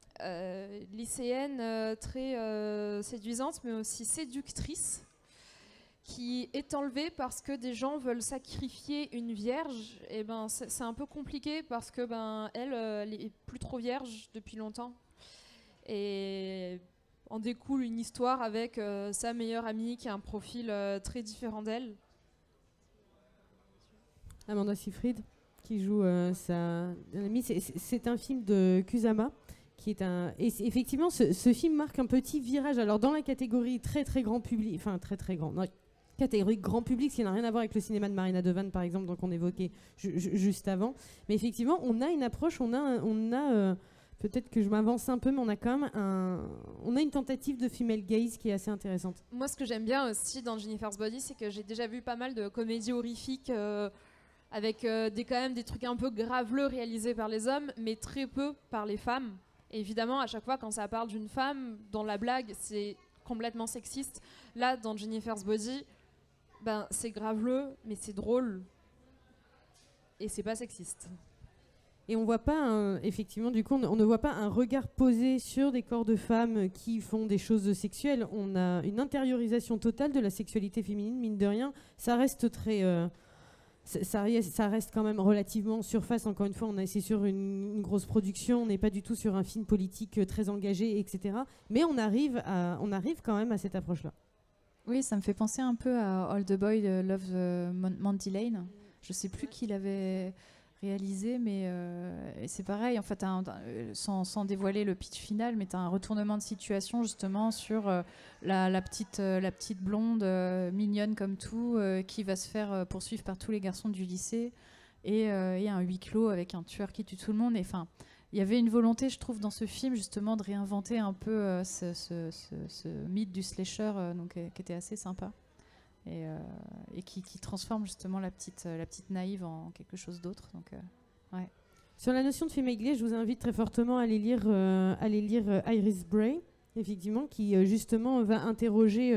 Très séduisante, mais aussi séductrice, qui est enlevée parce que des gens veulent sacrifier une vierge. Et c'est un peu compliqué, parce que elle est plus trop vierge depuis longtemps. Et en découle une histoire avec sa meilleure amie qui a un profil très différent d'elle. Amanda Seyfried, qui joue sa amie. C'est un film de Kusama, qui est un... Et effectivement, ce film marque un petit virage. Alors, dans la catégorie très très grand public, enfin très grand, non, catégorie grand public, ce qui n'a rien à voir avec le cinéma de Marina Devan, par exemple, donc on évoquait juste avant. Mais effectivement, on a une approche, on a peut-être que je m'avance un peu, mais on a quand même une tentative de female gaze qui est assez intéressante. Moi, ce que j'aime bien aussi dans Jennifer's Body, c'est que j'ai déjà vu pas mal de comédies horrifiques avec quand même des trucs un peu graveleux réalisés par les hommes, mais très peu par les femmes. Et évidemment, à chaque fois, quand ça parle d'une femme, dans la blague, c'est complètement sexiste. Là, dans Jennifer's Body, c'est graveleux, mais c'est drôle. Et c'est pas sexiste. Et on voit pas, effectivement, du coup, on ne voit pas un regard posé sur des corps de femmes qui font des choses sexuelles. On a une intériorisation totale de la sexualité féminine, mine de rien. Ça reste très... ça reste quand même relativement en surface. Encore une fois, c'est sur une grosse production. On n'est pas du tout sur un film politique très engagé, etc. Mais on arrive quand même à cette approche-là. Oui, ça me fait penser un peu à All the Boy Love Monty Lane. Je ne sais plus qui l'avait réalisé, mais c'est pareil, en fait, sans dévoiler le pitch final, mais tu as un retournement de situation justement sur la petite blonde mignonne comme tout, qui va se faire poursuivre par tous les garçons du lycée, et un huis clos avec un tueur qui tue tout le monde. Enfin, il y avait une volonté, je trouve, dans ce film, justement, de réinventer un peu ce mythe du slasher, qui était assez sympa. Et qui transforme justement la petite naïve en quelque chose d'autre. Donc, ouais. Sur la notion de female gaze, je vous invite très fortement à aller lire Iris Bray, effectivement, qui justement va interroger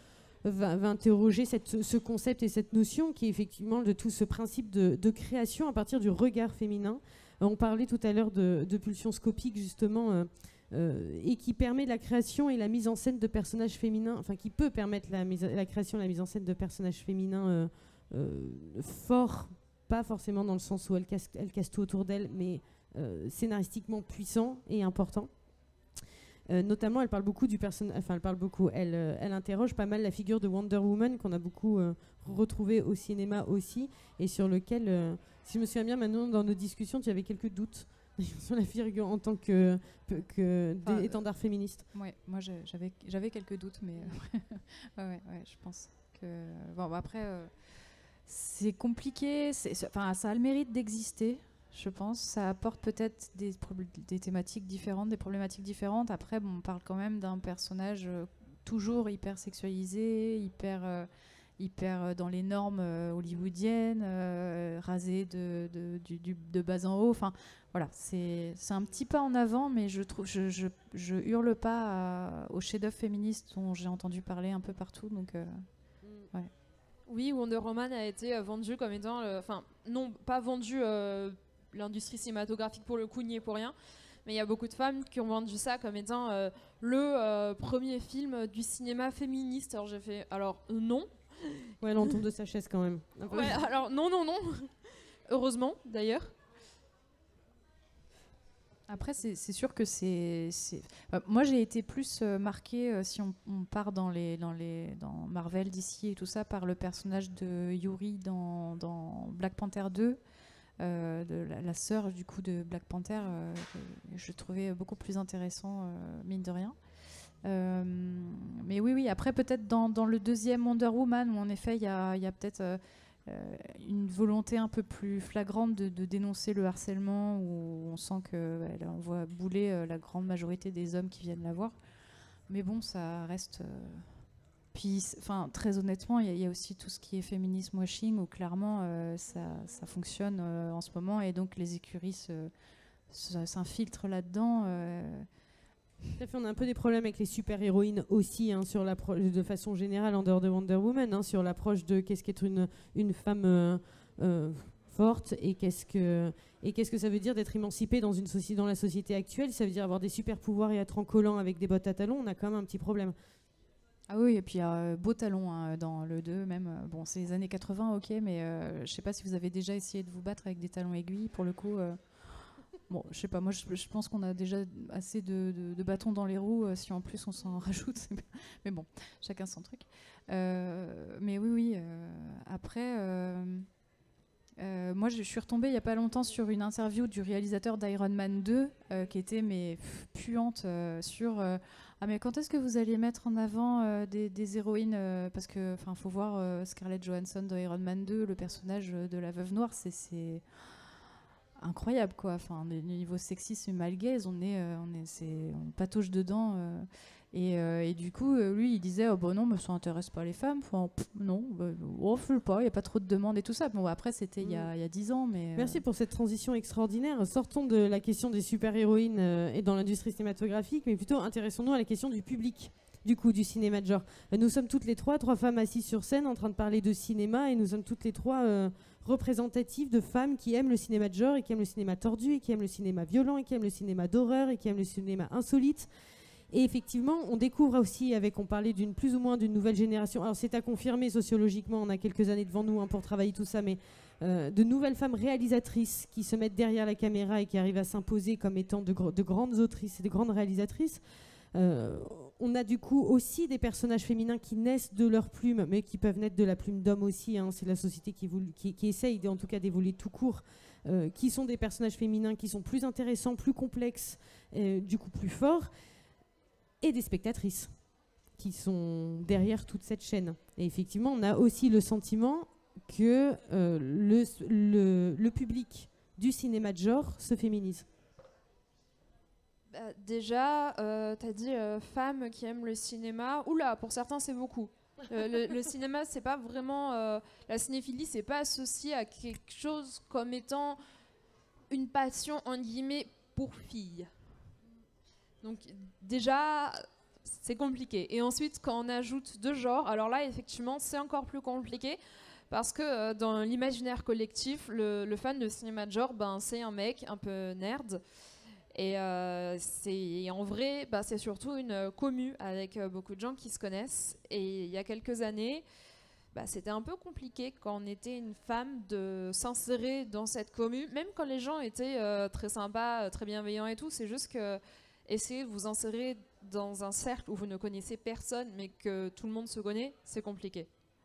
ce concept et cette notion qui est effectivement de tout ce principe de création à partir du regard féminin. On parlait tout à l'heure de pulsion scopique justement, et qui permet la création et la mise en scène de personnages féminins, enfin qui peut permettre la création et la mise en scène de personnages féminins forts, pas forcément dans le sens où elle casse tout autour d'elle, mais scénaristiquement puissants et importants. Notamment, elle parle beaucoup du personnage. Enfin, elle interroge pas mal la figure de Wonder Woman qu'on a beaucoup retrouvé au cinéma aussi, et sur lequel, si je me souviens bien, maintenant dans nos discussions, tu avais quelques doutes sur la figure en tant que étendard féministe. Ouais, moi j'avais quelques doutes, mais ouais, je pense que bon, après c'est compliqué. Enfin, ça a le mérite d'exister. Je pense, ça apporte peut-être des thématiques différentes, des problématiques différentes. Après, bon, on parle quand même d'un personnage toujours hyper sexualisé, hyper dans les normes hollywoodiennes, rasé de bas en haut. Enfin, voilà, c'est un petit pas en avant, mais je hurle pas au chef-d'œuvre féministe dont j'ai entendu parler un peu partout. Donc, ouais. Oui, Wonder Woman a été vendu comme étant, enfin, non, pas vendu. L'industrie cinématographique pour le coup n'y est pour rien, mais il y a beaucoup de femmes qui ont vendu ça comme étant le premier film du cinéma féministe. Alors j'ai fait, non. Ouais, elle en tombe de sa chaise quand même. Ouais, alors non. Heureusement d'ailleurs. Après, c'est sûr que moi, j'ai été plus marquée, si on part dans Marvel, DC et tout ça, par le personnage de Yuri dans Black Panther 2. De la sœur du coup de Black Panther, que je trouvais beaucoup plus intéressant, mine de rien. Mais oui, après peut-être dans le deuxième Wonder Woman, où en effet il y a peut-être une volonté un peu plus flagrante de dénoncer le harcèlement, où on sent qu'on voit bouler la grande majorité des hommes qui viennent la voir. Mais bon, ça reste... Puis, très honnêtement, il y a aussi tout ce qui est féminisme washing, où clairement ça fonctionne en ce moment, et donc les écuries s'infiltrent là-dedans. Tout à fait, on a un peu des problèmes avec les super-héroïnes aussi, hein, de façon générale, en dehors de Wonder Woman, hein, sur l'approche de qu'est-ce qu'être une femme forte, et qu'est-ce que ça veut dire d'être émancipée dans la société actuelle. Ça veut dire avoir des super-pouvoirs et être en collant avec des bottes à talons. On a quand même un petit problème. Ah oui, et puis il y a beau talon, hein, dans le 2 même. Bon, c'est les années 80, ok, mais je sais pas si vous avez déjà essayé de vous battre avec des talons aiguilles, pour le coup. Bon, je sais pas, moi je pense qu'on a déjà assez de bâtons dans les roues, si en plus on s'en rajoute. Mais bon, chacun son truc. Mais oui, après... moi, je suis retombée il n'y a pas longtemps sur une interview du réalisateur d'Iron Man 2 qui était puante sur ah, mais quand est-ce que vous allez mettre en avant des héroïnes, parce que faut voir Scarlett Johansson dans Iron Man 2, le personnage de la veuve noire, c'est incroyable quoi. Enfin, le niveau sexisme mal gaze, on patauge dedans. Et du coup, lui, il disait non, mais ça intéresse pas les femmes. Non, je sais pas, il n'y a pas trop de demandes et tout ça. Bon, après, c'était il y a 10 ans. Mais, Merci pour cette transition extraordinaire. Sortons de la question des super-héroïnes et dans l'industrie cinématographique, mais plutôt intéressons-nous à la question du public, du coup, du cinéma de genre. Nous sommes toutes les trois femmes assises sur scène en train de parler de cinéma, et nous sommes toutes les trois représentatives de femmes qui aiment le cinéma de genre, et qui aiment le cinéma tordu, et qui aiment le cinéma violent, et qui aiment le cinéma d'horreur, et qui aiment le cinéma insolite. Et effectivement, on découvre aussi, on parlait plus ou moins d'une nouvelle génération. Alors c'est à confirmer sociologiquement, on a quelques années devant nous pour travailler tout ça, mais de nouvelles femmes réalisatrices qui se mettent derrière la caméra et qui arrivent à s'imposer comme étant de grandes autrices et de grandes réalisatrices. On a du coup aussi des personnages féminins qui naissent de leur plume, mais qui peuvent naître de la plume d'hommes aussi, hein. C'est la société qui essaye en tout cas d'évoluer tout court, qui sont des personnages féminins qui sont plus intéressants, plus complexes, du coup plus forts, et des spectatrices qui sont derrière toute cette chaîne. Et effectivement, on a aussi le sentiment que le public du cinéma de genre se féminise. Déjà, t'as dit femmes qui aiment le cinéma. Oula, pour certains, c'est beaucoup. Le cinéma, c'est pas vraiment... la cinéphilie, c'est pas associé à quelque chose comme étant une passion, en guillemets, pour filles. Donc déjà, c'est compliqué. Et ensuite, quand on ajoute deux genres, alors là, effectivement, c'est encore plus compliqué. Parce que dans l'imaginaire collectif, le fan de cinéma de genre, c'est un mec un peu nerd. Et en vrai, c'est surtout une commu avec beaucoup de gens qui se connaissent. Et il y a quelques années, c'était un peu compliqué quand on était une femme de s'insérer dans cette commu, même quand les gens étaient très sympas, très bienveillants et tout. C'est juste que essayer de vous insérer dans un cercle où vous ne connaissez personne, mais que tout le monde se connaît, c'est compliqué.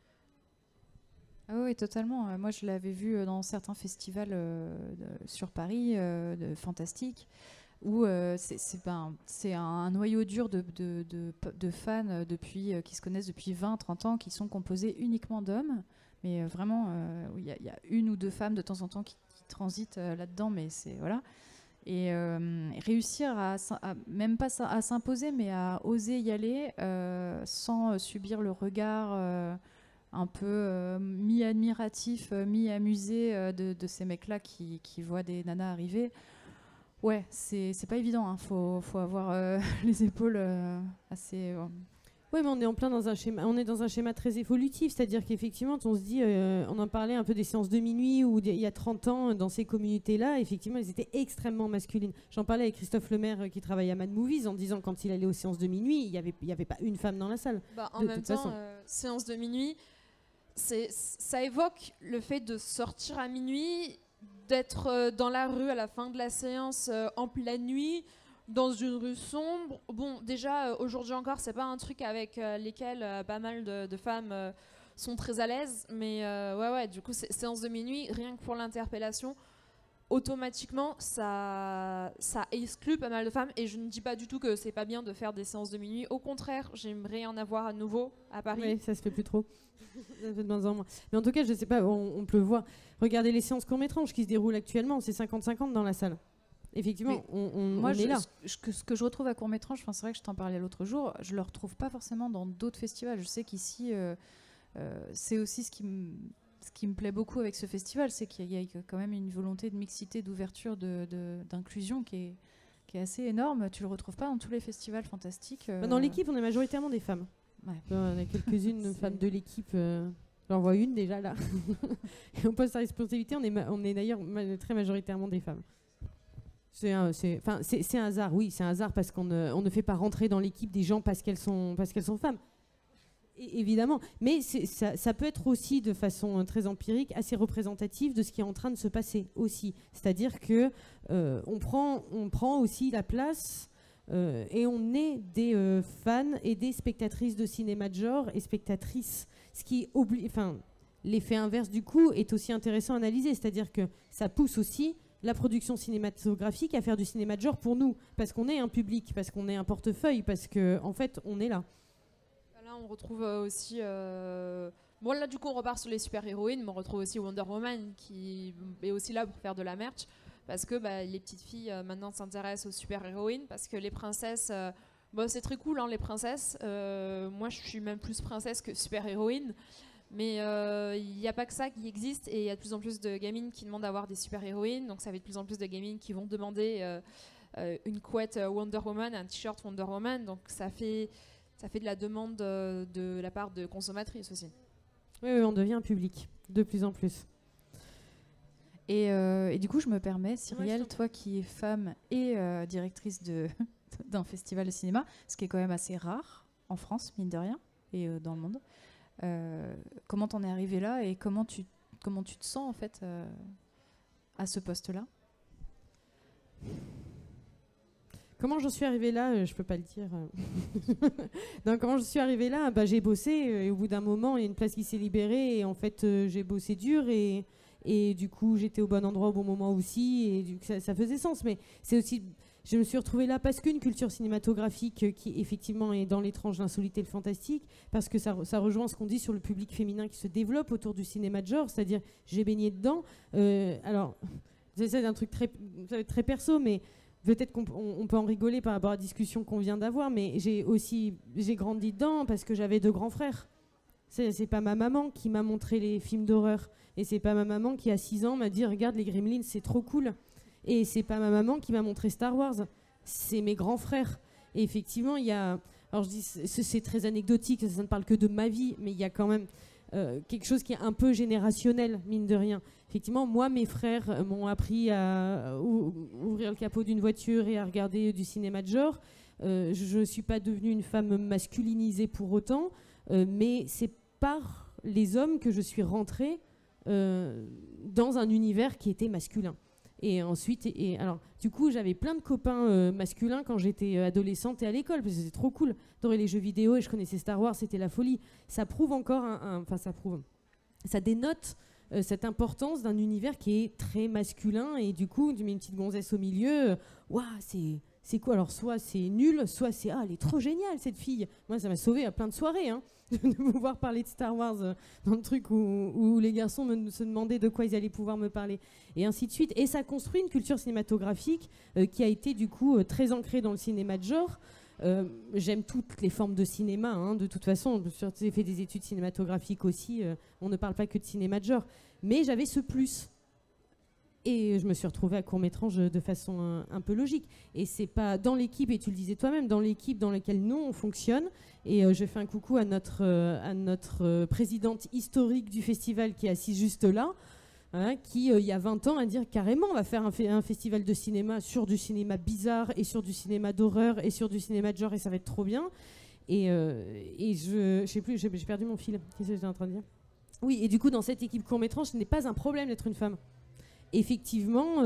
Ah oui, totalement. Moi, je l'avais vu dans certains festivals sur Paris, de fantastique, où c'est un noyau dur de fans qui se connaissent depuis 20-30 ans, qui sont composés uniquement d'hommes. Mais vraiment, il y a une ou deux femmes de temps en temps qui transitent là-dedans, mais c'est... Voilà. Et réussir même pas à s'imposer, mais à oser y aller sans subir le regard... un peu mi-admiratif, mi-amusé de ces mecs-là qui voient des nanas arriver. Ouais, c'est pas évident, hein. Faut avoir les épaules assez... Oui, mais on est en plein dans un schéma très évolutif, c'est-à-dire qu'effectivement, on se dit, on en parlait un peu des séances de minuit, où il y a 30 ans, dans ces communautés-là, effectivement, elles étaient extrêmement masculines. J'en parlais avec Christophe Lemaire, qui travaille à Mad Movies, en disant quand il allait aux séances de minuit, il y avait pas une femme dans la salle. En même temps, séance de minuit, ça évoque le fait de sortir à minuit, d'être dans la rue à la fin de la séance en pleine nuit, dans une rue sombre. Bon, déjà, aujourd'hui encore, c'est pas un truc avec lesquels pas mal de femmes sont très à l'aise, mais ouais, du coup, séance de minuit, rien que pour l'interpellation, automatiquement, ça exclut pas mal de femmes. Et je ne dis pas du tout que c'est pas bien de faire des séances de minuit. Au contraire, j'aimerais en avoir à nouveau à Paris. Oui, ça se fait plus trop. Ça fait de moins en moins. Mais en tout cas, je sais pas, on peut le voir. Regardez les séances court-métrage qui se déroulent actuellement, c'est 50-50 dans la salle. Effectivement, on est là. Ce que je retrouve à court-métrage, c'est vrai que je t'en parlais l'autre jour, je le retrouve pas forcément dans d'autres festivals. Je sais qu'ici, c'est aussi ce qui me plaît beaucoup avec ce festival, c'est qu'il y a quand même une volonté de mixité, d'ouverture, d'inclusion qui est assez énorme. Tu le retrouves pas dans tous les festivals fantastiques. Dans l'équipe, on est majoritairement des femmes. Ouais. On a quelques-unes femmes de l'équipe. J'en vois une déjà là. Et on pose sa responsabilité. On est d'ailleurs très majoritairement des femmes. C'est un hasard, oui, c'est un hasard parce qu'on ne fait pas rentrer dans l'équipe des gens parce qu'elles sont femmes. Et, évidemment, mais ça peut être aussi de façon très empirique, assez représentative de ce qui est en train de se passer aussi. C'est-à-dire que on prend aussi la place et on est des fans et des spectatrices de cinéma de genre et spectatrices, ce qui l'effet inverse du coup est aussi intéressant à analyser, c'est-à-dire que ça pousse aussi la production cinématographique à faire du cinéma de genre pour nous, parce qu'on est un public, parce qu'on est un portefeuille, parce qu'en fait, on est là. Là, on retrouve aussi... Bon, là, du coup, on repart sur les super-héroïnes, mais on retrouve aussi Wonder Woman, qui est aussi là pour faire de la merch, parce que les petites filles, maintenant, s'intéressent aux super-héroïnes, parce que les princesses... c'est très cool, hein, les princesses. Moi, je suis même plus princesse que super-héroïne. Mais il n'y a pas que ça qui existe et il y a de plus en plus de gamines qui demandent d'avoir des super-héroïnes, donc ça fait de plus en plus de gamines qui vont demander une couette Wonder Woman, un t-shirt Wonder Woman, donc ça fait de la demande de la part de consommatrices aussi. Oui, on devient un public, de plus en plus. Et du coup, je me permets, Cyrielle, toi qui es femme et directrice d'un festival de cinéma, ce qui est quand même assez rare en France, mine de rien, et dans le monde. Comment t'en es arrivée là et comment tu te sens en fait à ce poste-là? Comment j'en suis arrivée là, je peux pas le dire. Non, comment je suis arrivée là, j'ai bossé et au bout d'un moment il y a une place qui s'est libérée et en fait j'ai bossé dur et du coup j'étais au bon endroit au bon moment aussi et du coup, ça faisait sens. Mais c'est aussi, je me suis retrouvée là parce qu'une culture cinématographique qui effectivement est dans l'étrange, l'insolite et le fantastique, parce que ça rejoint ce qu'on dit sur le public féminin qui se développe autour du cinéma de genre, c'est-à-dire j'ai baigné dedans. Alors, c'est un truc ça va être très perso, mais peut-être qu'on peut en rigoler par rapport à la discussion qu'on vient d'avoir, mais j'ai grandi dedans parce que j'avais 2 grands frères. C'est pas ma maman qui m'a montré les films d'horreur. Et c'est pas ma maman qui, à 6 ans, m'a dit « Regarde, les Gremlins, c'est trop cool ». Et c'est pas ma maman qui m'a montré Star Wars. C'est mes grands frères. Et effectivement, il y a... Alors je dis, c'est très anecdotique, ça ne parle que de ma vie, mais il y a quand même quelque chose qui est un peu générationnel, mine de rien. Effectivement, moi, mes frères m'ont appris à ouvrir le capot d'une voiture et à regarder du cinéma de genre. Je ne suis pas devenue une femme masculinisée pour autant, mais c'est par les hommes que je suis rentrée dans un univers qui était masculin. Et ensuite, alors, du coup, j'avais plein de copains masculins quand j'étais adolescente et à l'école, parce que c'était trop cool. J'adorais les jeux vidéo et je connaissais Star Wars, c'était la folie. Ça prouve encore, ça dénote cette importance d'un univers qui est très masculin. Et du coup, tu mets une petite gonzesse au milieu, waouh, c'est quoi? Alors, soit c'est nul, soit c'est elle est trop géniale cette fille. Moi, ça m'a sauvée à plein de soirées, hein, de pouvoir parler de Star Wars dans le truc où les garçons se demandaient de quoi ils allaient pouvoir me parler, et ainsi de suite. Et ça construit une culture cinématographique qui a été du coup très ancrée dans le cinéma de genre. J'aime toutes les formes de cinéma, hein, de toute façon. J'ai fait des études cinématographiques aussi. On ne parle pas que de cinéma de genre. Mais j'avais ce plus. Et je me suis retrouvée à court-métrage de façon un peu logique. Et c'est pas dans l'équipe, et tu le disais toi-même, dans l'équipe dans laquelle nous, on fonctionne. Et je fais un coucou à notre présidente historique du festival qui est assise juste là, hein, qui, il y a 20 ans, a dit carrément, on va faire un festival de cinéma sur du cinéma bizarre et sur du cinéma d'horreur et sur du cinéma de genre, et ça va être trop bien. Et je sais plus, j'ai perdu mon fil. Qu'est-ce que j'étais en train de dire? Oui, et du coup, dans cette équipe court-métrage, ce n'est pas un problème d'être une femme. Effectivement,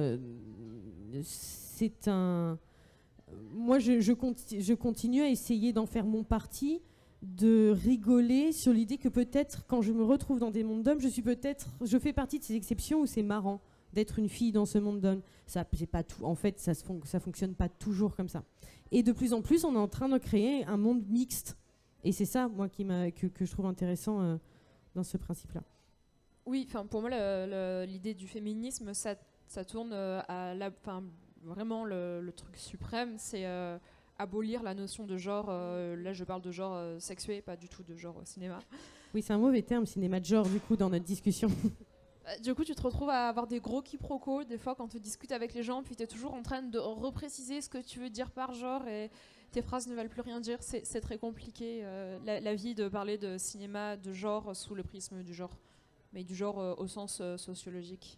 c'est un... Moi, je continue à essayer d'en faire mon parti, de rigoler sur l'idée que peut-être, quand je me retrouve dans des mondes d'hommes, je fais partie de ces exceptions où c'est marrant d'être une fille dans ce monde d'hommes. Ça, c'est pas tout. En fait, ça fonctionne pas toujours comme ça. Et de plus en plus, on est en train de créer un monde mixte. Et c'est ça, moi, que je trouve intéressant dans ce principe-là. Oui, pour moi, l'idée du féminisme, ça tourne vraiment le truc suprême, c'est abolir la notion de genre. Là, je parle de genre sexué, pas du tout de genre cinéma. Oui, c'est un mauvais terme, cinéma de genre, du coup, dans notre discussion. Du coup, tu te retrouves à avoir des gros quiproquos, des fois, quand tu discutes avec les gens, puis tu es toujours en train de repréciser ce que tu veux dire par genre, et tes phrases ne veulent plus rien dire. C'est très compliqué, la vie, de parler de cinéma de genre sous le prisme du genre. Mais du genre au sens sociologique.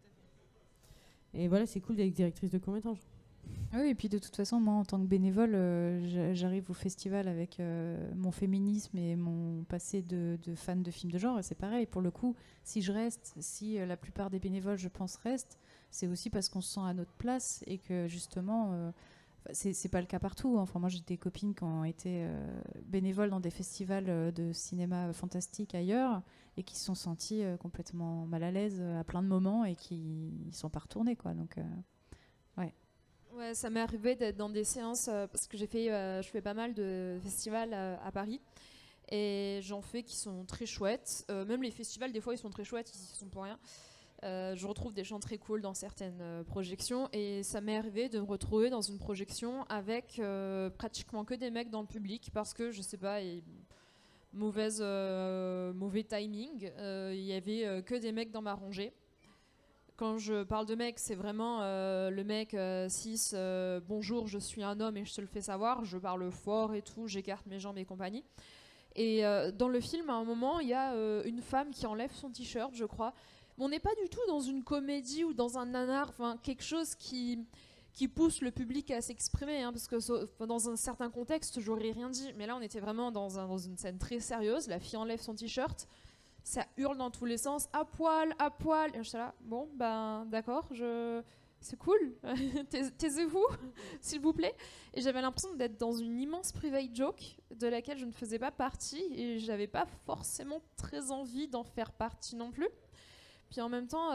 Et voilà, c'est cool d'être directrice de court-métrage. Oui, et puis de toute façon, moi, en tant que bénévole, j'arrive au festival avec mon féminisme et mon passé de fan de films de genre. Et c'est pareil, pour le coup, si je reste, si la plupart des bénévoles, je pense, restent, c'est aussi parce qu'on se sent à notre place et que justement... c'est pas le cas partout. Enfin, moi, j'ai des copines qui ont été bénévoles dans des festivals de cinéma fantastique ailleurs et qui se sont senties complètement mal à l'aise à plein de moments et qui ne sont pas retournées, quoi. Donc, ouais. Ouais, ça m'est arrivé d'être dans des séances parce que je fais pas mal de festivals à Paris et j'en fais qui sont très chouettes. Même les festivals, des fois, ils sont très chouettes, ils sont pour rien. Je retrouve des gens très cool dans certaines projections et ça m'est arrivé de me retrouver dans une projection avec pratiquement que des mecs dans le public parce que je sais pas, mauvais timing, il y avait que des mecs dans ma rangée. Quand je parle de mec, c'est vraiment le mec cis, bonjour, je suis un homme et je te le fais savoir, je parle fort et tout, j'écarte mes jambes et compagnie. Et dans le film, à un moment, il y a une femme qui enlève son t-shirt, je crois. On n'est pas du tout dans une comédie ou dans un nanar, enfin quelque chose qui pousse le public à s'exprimer, hein, parce que dans un certain contexte, j'aurais rien dit. Mais là, on était vraiment dans une scène très sérieuse. La fille enlève son t-shirt, ça hurle dans tous les sens, à poil, à poil. Et je suis là, bon, ben d'accord, c'est cool, taisez-vous, s'il vous plaît. Et j'avais l'impression d'être dans une immense private joke de laquelle je ne faisais pas partie et j'avais pas forcément très envie d'en faire partie non plus. Puis en même temps,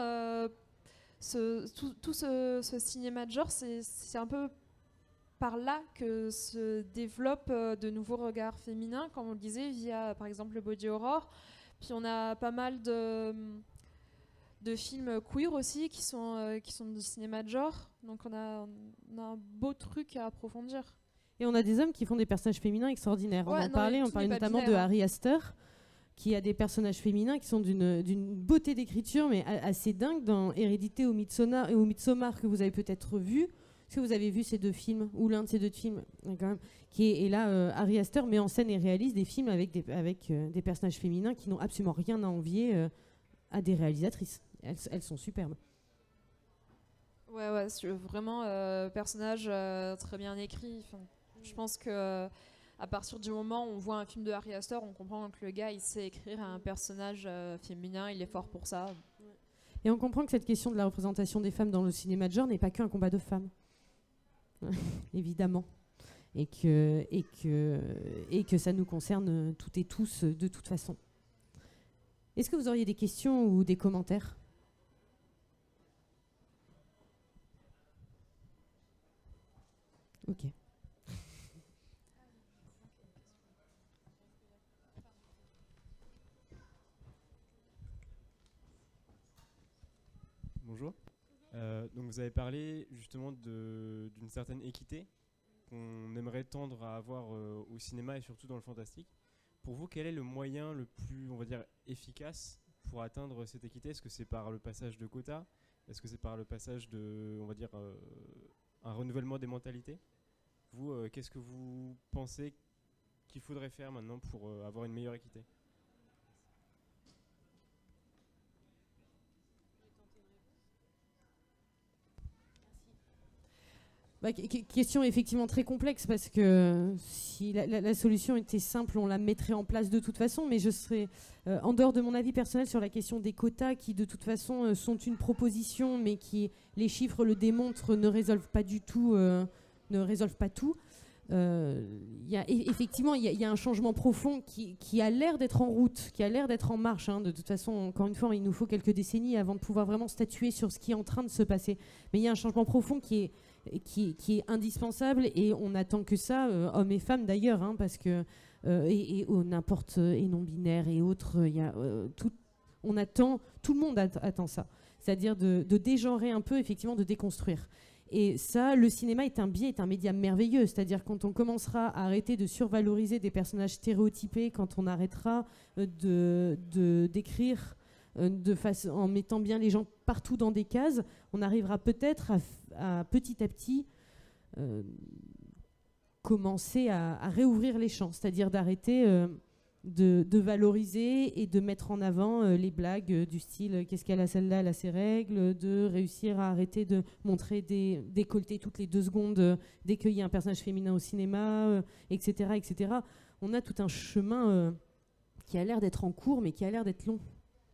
tout ce cinéma de genre, c'est un peu par là que se développent de nouveaux regards féminins, comme on le disait, via par exemple le body horror. Puis on a pas mal de de films queer aussi qui sont du cinéma de genre. Donc on a un beau truc à approfondir. Et on a des hommes qui font des personnages féminins extraordinaires. Ouais, On parlait notamment de Harry Astor, qui a des personnages féminins qui sont d'une beauté d'écriture, mais assez dingue, dans Hérédité ou Midsommar, que vous avez peut-être vu. Est-ce que vous avez vu ces deux films, ou l'un de ces deux films quand même, et là, Harry Astor met en scène et réalise des films avec des personnages féminins qui n'ont absolument rien à envier à des réalisatrices. Elles sont superbes. Ouais, vraiment, personnage très bien écrit. Enfin, je pense que à partir du moment où on voit un film de Harry Astor, on comprend que le gars, il sait écrire un personnage féminin, il est fort pour ça. Et on comprend que cette question de la représentation des femmes dans le cinéma de genre n'est pas qu'un combat de femmes. Évidemment. Et que ça nous concerne toutes et tous de toute façon. Est-ce que vous auriez des questions ou des commentaires ? Ok. Bonjour. Donc vous avez parlé justement d'une certaine équité qu'on aimerait tendre à avoir au cinéma et surtout dans le fantastique. Pour vous, quel est le moyen le plus, on va dire, efficace pour atteindre cette équité ? Est-ce que c'est par le passage de quotas ? Est-ce que c'est par le passage de, on va dire, un renouvellement des mentalités ? Vous, qu'est-ce que vous pensez qu'il faudrait faire maintenant pour avoir une meilleure équité ? Question effectivement très complexe, parce que si la solution était simple, on la mettrait en place de toute façon, mais je serais en dehors de mon avis personnel sur la question des quotas, qui de toute façon sont une proposition, mais qui, les chiffres le démontrent, ne résolvent pas du tout, ne résolvent pas tout. Effectivement, il y a un changement profond qui a l'air d'être en route, qui a l'air d'être en marche. De toute façon, encore une fois, il nous faut quelques décennies avant de pouvoir vraiment statuer sur ce qui est en train de se passer. Mais il y a un changement profond qui est indispensable, et on attend que ça, hommes et femmes d'ailleurs, parce que et n'importe, et non-binaire et autres, on attend, tout le monde attend ça, c'est-à-dire de dégenrer un peu, effectivement, de déconstruire. Et ça, le cinéma est un biais, est un média merveilleux, c'est-à-dire quand on commencera à arrêter de survaloriser des personnages stéréotypés, quand on arrêtera d'écrire en mettant bien les gens partout dans des cases, on arrivera peut-être à petit commencer à réouvrir les champs, c'est-à-dire d'arrêter de valoriser et de mettre en avant les blagues du style qu'est-ce qu'elle a celle-là, elle a ses règles, de réussir à arrêter de montrer des décolletés toutes les 2 secondes dès qu'il y a un personnage féminin au cinéma, etc., etc. On a tout un chemin qui a l'air d'être en cours, mais qui a l'air d'être long.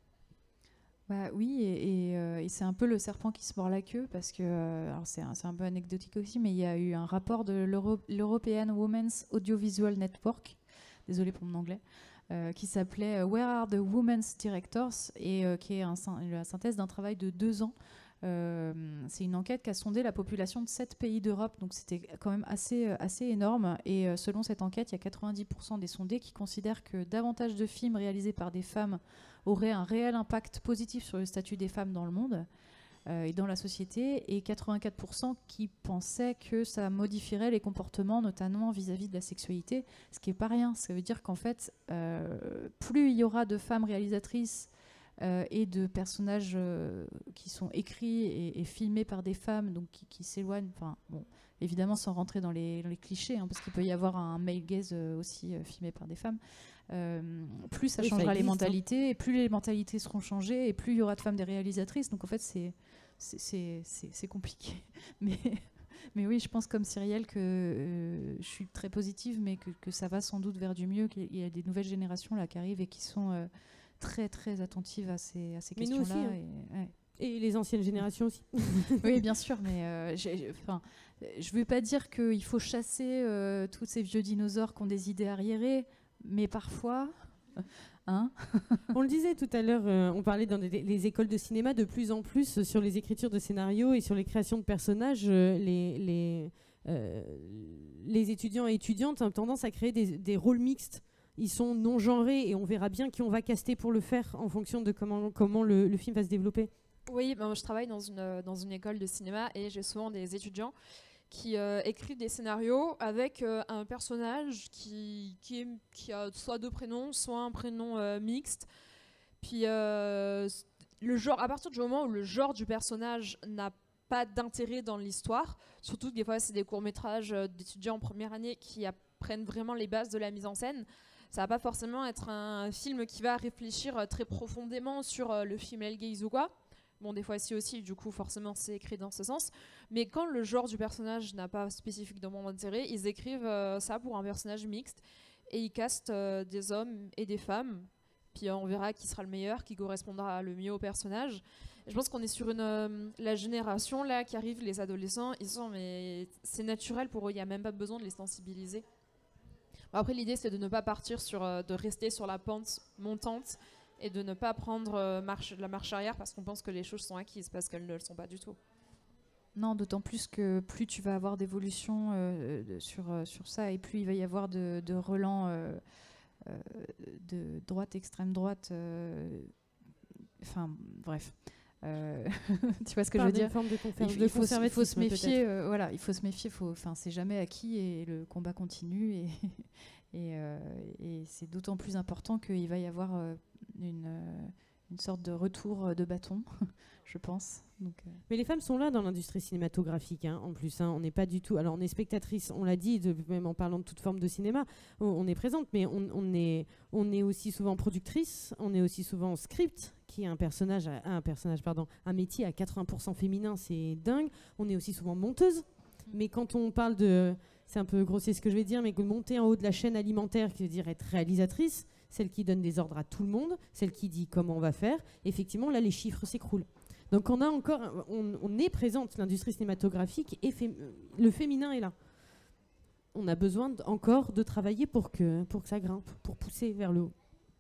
Oui, et c'est un peu le serpent qui se mord la queue, parce que alors c'est un peu anecdotique aussi, mais il y a eu un rapport de l'European Women's Audiovisual Network, désolé pour mon anglais, qui s'appelait Where are the Women's Directors, et qui est la synthèse d'un travail de 2 ans. C'est une enquête qui a sondé la population de 7 pays d'Europe, donc c'était quand même assez énorme. Et selon cette enquête, il y a 90% des sondés qui considèrent que davantage de films réalisés par des femmes auraient un réel impact positif sur le statut des femmes dans le monde et dans la société, et 84% qui pensaient que ça modifierait les comportements, notamment vis-à-vis de la sexualité, ce qui n'est pas rien. Ça veut dire qu'en fait, plus il y aura de femmes réalisatrices et de personnages qui sont écrits et filmés par des femmes, donc qui s'éloignent, évidemment sans rentrer dans les clichés, parce qu'il peut y avoir un male gaze aussi filmé par des femmes, plus ça changera les mentalités, et plus les mentalités seront changées, et plus il y aura de femmes des réalisatrices. Donc en fait c'est compliqué. Mais oui, je pense comme Cyrielle que je suis très positive, mais que ça va sans doute vers du mieux, qu'il y a des nouvelles générations là qui arrivent et qui sont très très attentives à ces questions-là. Nous aussi, et les anciennes générations aussi. Oui, bien sûr, mais je ne veux pas dire qu'il faut chasser tous ces vieux dinosaures qui ont des idées arriérées, mais parfois... On le disait tout à l'heure, on parlait dans les écoles de cinéma, de plus en plus sur les écritures de scénarios et sur les créations de personnages, les étudiants et étudiantes ont tendance à créer des rôles mixtes. ils sont non genrés et on verra bien qui on va caster pour le faire en fonction de comment le film va se développer. Oui, ben, je travaille dans une école de cinéma et j'ai souvent des étudiants qui écrivent des scénarios avec un personnage qui a soit deux prénoms, soit un prénom mixte. Puis le genre, à partir du moment où le genre du personnage n'a pas d'intérêt dans l'histoire, surtout que des fois c'est des courts-métrages d'étudiants en première année qui apprennent vraiment les bases de la mise en scène, ça va pas forcément être un film qui va réfléchir très profondément sur le female gaze ou quoi. Bon, des fois si aussi, du coup forcément c'est écrit dans ce sens, mais quand le genre du personnage n'a pas spécifiquement d'intérêt, ils écrivent ça pour un personnage mixte et ils castent des hommes et des femmes, puis on verra qui sera le meilleur, qui correspondra le mieux au personnage. Et je pense qu'on est sur la génération là qui arrive, les adolescents, ils sont, mais c'est naturel pour eux, il n'y a même pas besoin de les sensibiliser. Bon, après l'idée c'est de ne pas partir de rester sur la pente montante et de ne pas prendre la marche arrière parce qu'on pense que les choses sont acquises, parce qu'elles ne le sont pas du tout. Non, d'autant plus que plus tu vas avoir d'évolution sur ça, et plus il va y avoir de relents de droite, extrême droite, enfin bref. Tu vois ce que je veux dire? Il faut se méfier, voilà, il faut se méfier, c'est jamais acquis et le combat continue et c'est d'autant plus important qu'il va y avoir une sorte de retour de bâton, je pense. Donc, Mais les femmes sont là dans l'industrie cinématographique, hein, en plus. Hein, on n'est pas du tout. Alors, on est spectatrice, on l'a dit, même en parlant de toute forme de cinéma, on est présente, mais on est aussi souvent productrice, on est aussi souvent script, qui est un métier à 80% féminin, c'est dingue. On est aussi souvent monteuse, mais quand on parle de. C'est un peu grossier ce que je vais dire, mais que monter en haut de la chaîne alimentaire, qui veut dire être réalisatrice, celle qui donne des ordres à tout le monde, celle qui dit comment on va faire, effectivement, là, les chiffres s'écroulent. Donc on est présente, l'industrie cinématographique, et le féminin est là. On a besoin encore de travailler pour que ça grimpe, pour pousser vers le haut.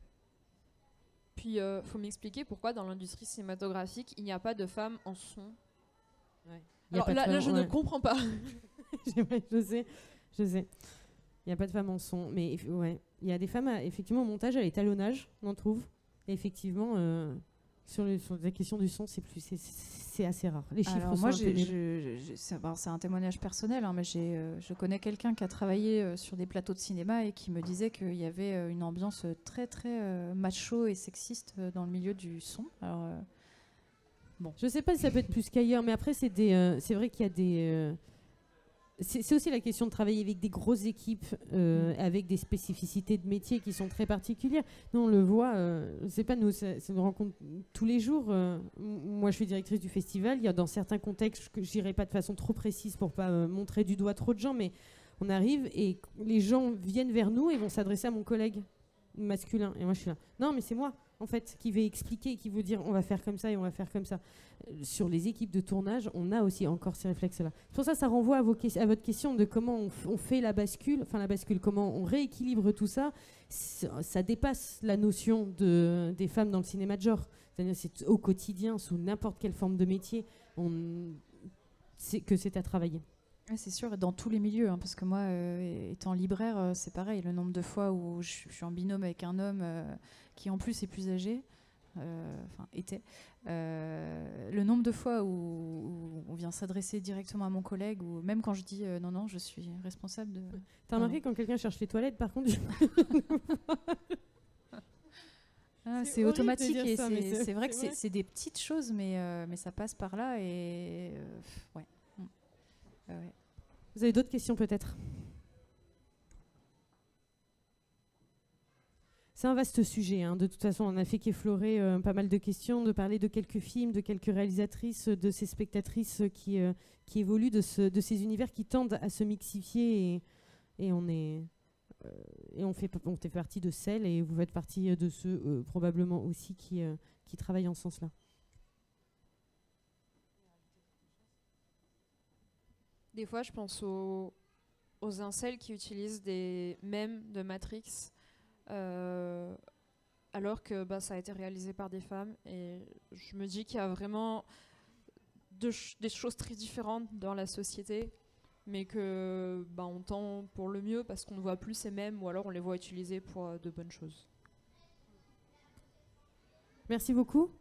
Puis, faut m'expliquer pourquoi dans l'industrie cinématographique, il n'y a pas de femmes en son. Ouais. Alors là, je ne comprends pas. Je sais. Il n'y a pas de femmes en son. Mais ouais, il y a des femmes, effectivement, au montage, à l'étalonnage, on en trouve. Et effectivement, sur la question du son, c'est assez rare. Les chiffres alors sont moi, c'est un témoignage personnel, hein, mais je connais quelqu'un qui a travaillé sur des plateaux de cinéma et qui me disait qu'il y avait une ambiance très, très macho et sexiste dans le milieu du son. Alors, bon. Je ne sais pas si ça peut être plus qu'ailleurs, mais après, c'est vrai qu'il y a des... C'est aussi la question de travailler avec des grosses équipes, avec des spécificités de métier qui sont très particulières. Nous, on le voit, c'est pas nous, ça nous rencontre tous les jours. Moi, je suis directrice du festival. Il y a dans certains contextes, je n'irai pas de façon trop précise pour pas montrer du doigt trop de gens, mais on arrive et les gens viennent vers nous et vont s'adresser à mon collègue masculin. Et moi, je suis là. Non, mais c'est moi, en fait, qui vais expliquer, qui veut dire on va faire comme ça et on va faire comme ça. Sur les équipes de tournage, on a aussi encore ces réflexes-là. Pour ça rouvre à votre question de comment on fait la bascule, comment on rééquilibre tout ça. Ça dépasse la notion des femmes dans le cinéma de genre. C'est-à-dire c'est au quotidien, sous n'importe quelle forme de métier, c'est à travailler. Oui, c'est sûr, dans tous les milieux, hein, parce que moi, étant libraire, c'est pareil. Le nombre de fois où je suis en binôme avec un homme qui en plus est plus âgé, était, le nombre de fois où on vient s'adresser directement à mon collègue, ou même quand je dis non, je suis responsable de... T'as remarqué quand quelqu'un cherche les toilettes, par contre c'est automatique et c'est vrai que c'est des petites choses, mais ça passe par là et ouais. Ouais. Vous avez d'autres questions peut-être? C'est un vaste sujet, hein. De toute façon, on a fait qu'effleurer pas mal de questions, de parler de quelques films, de quelques réalisatrices, de ces spectatrices qui évoluent, de ces univers qui tendent à se mixifier et on fait partie de celles et vous faites partie de ceux probablement aussi qui travaillent en ce sens-là. Des fois, je pense aux incels qui utilisent des mèmes de Matrix alors que ça a été réalisé par des femmes. Et je me dis qu'il y a vraiment des choses très différentes dans la société. mais que on tend pour le mieux parce qu'on ne voit plus ces mèmes ou alors on les voit utilisés pour de bonnes choses. Merci beaucoup.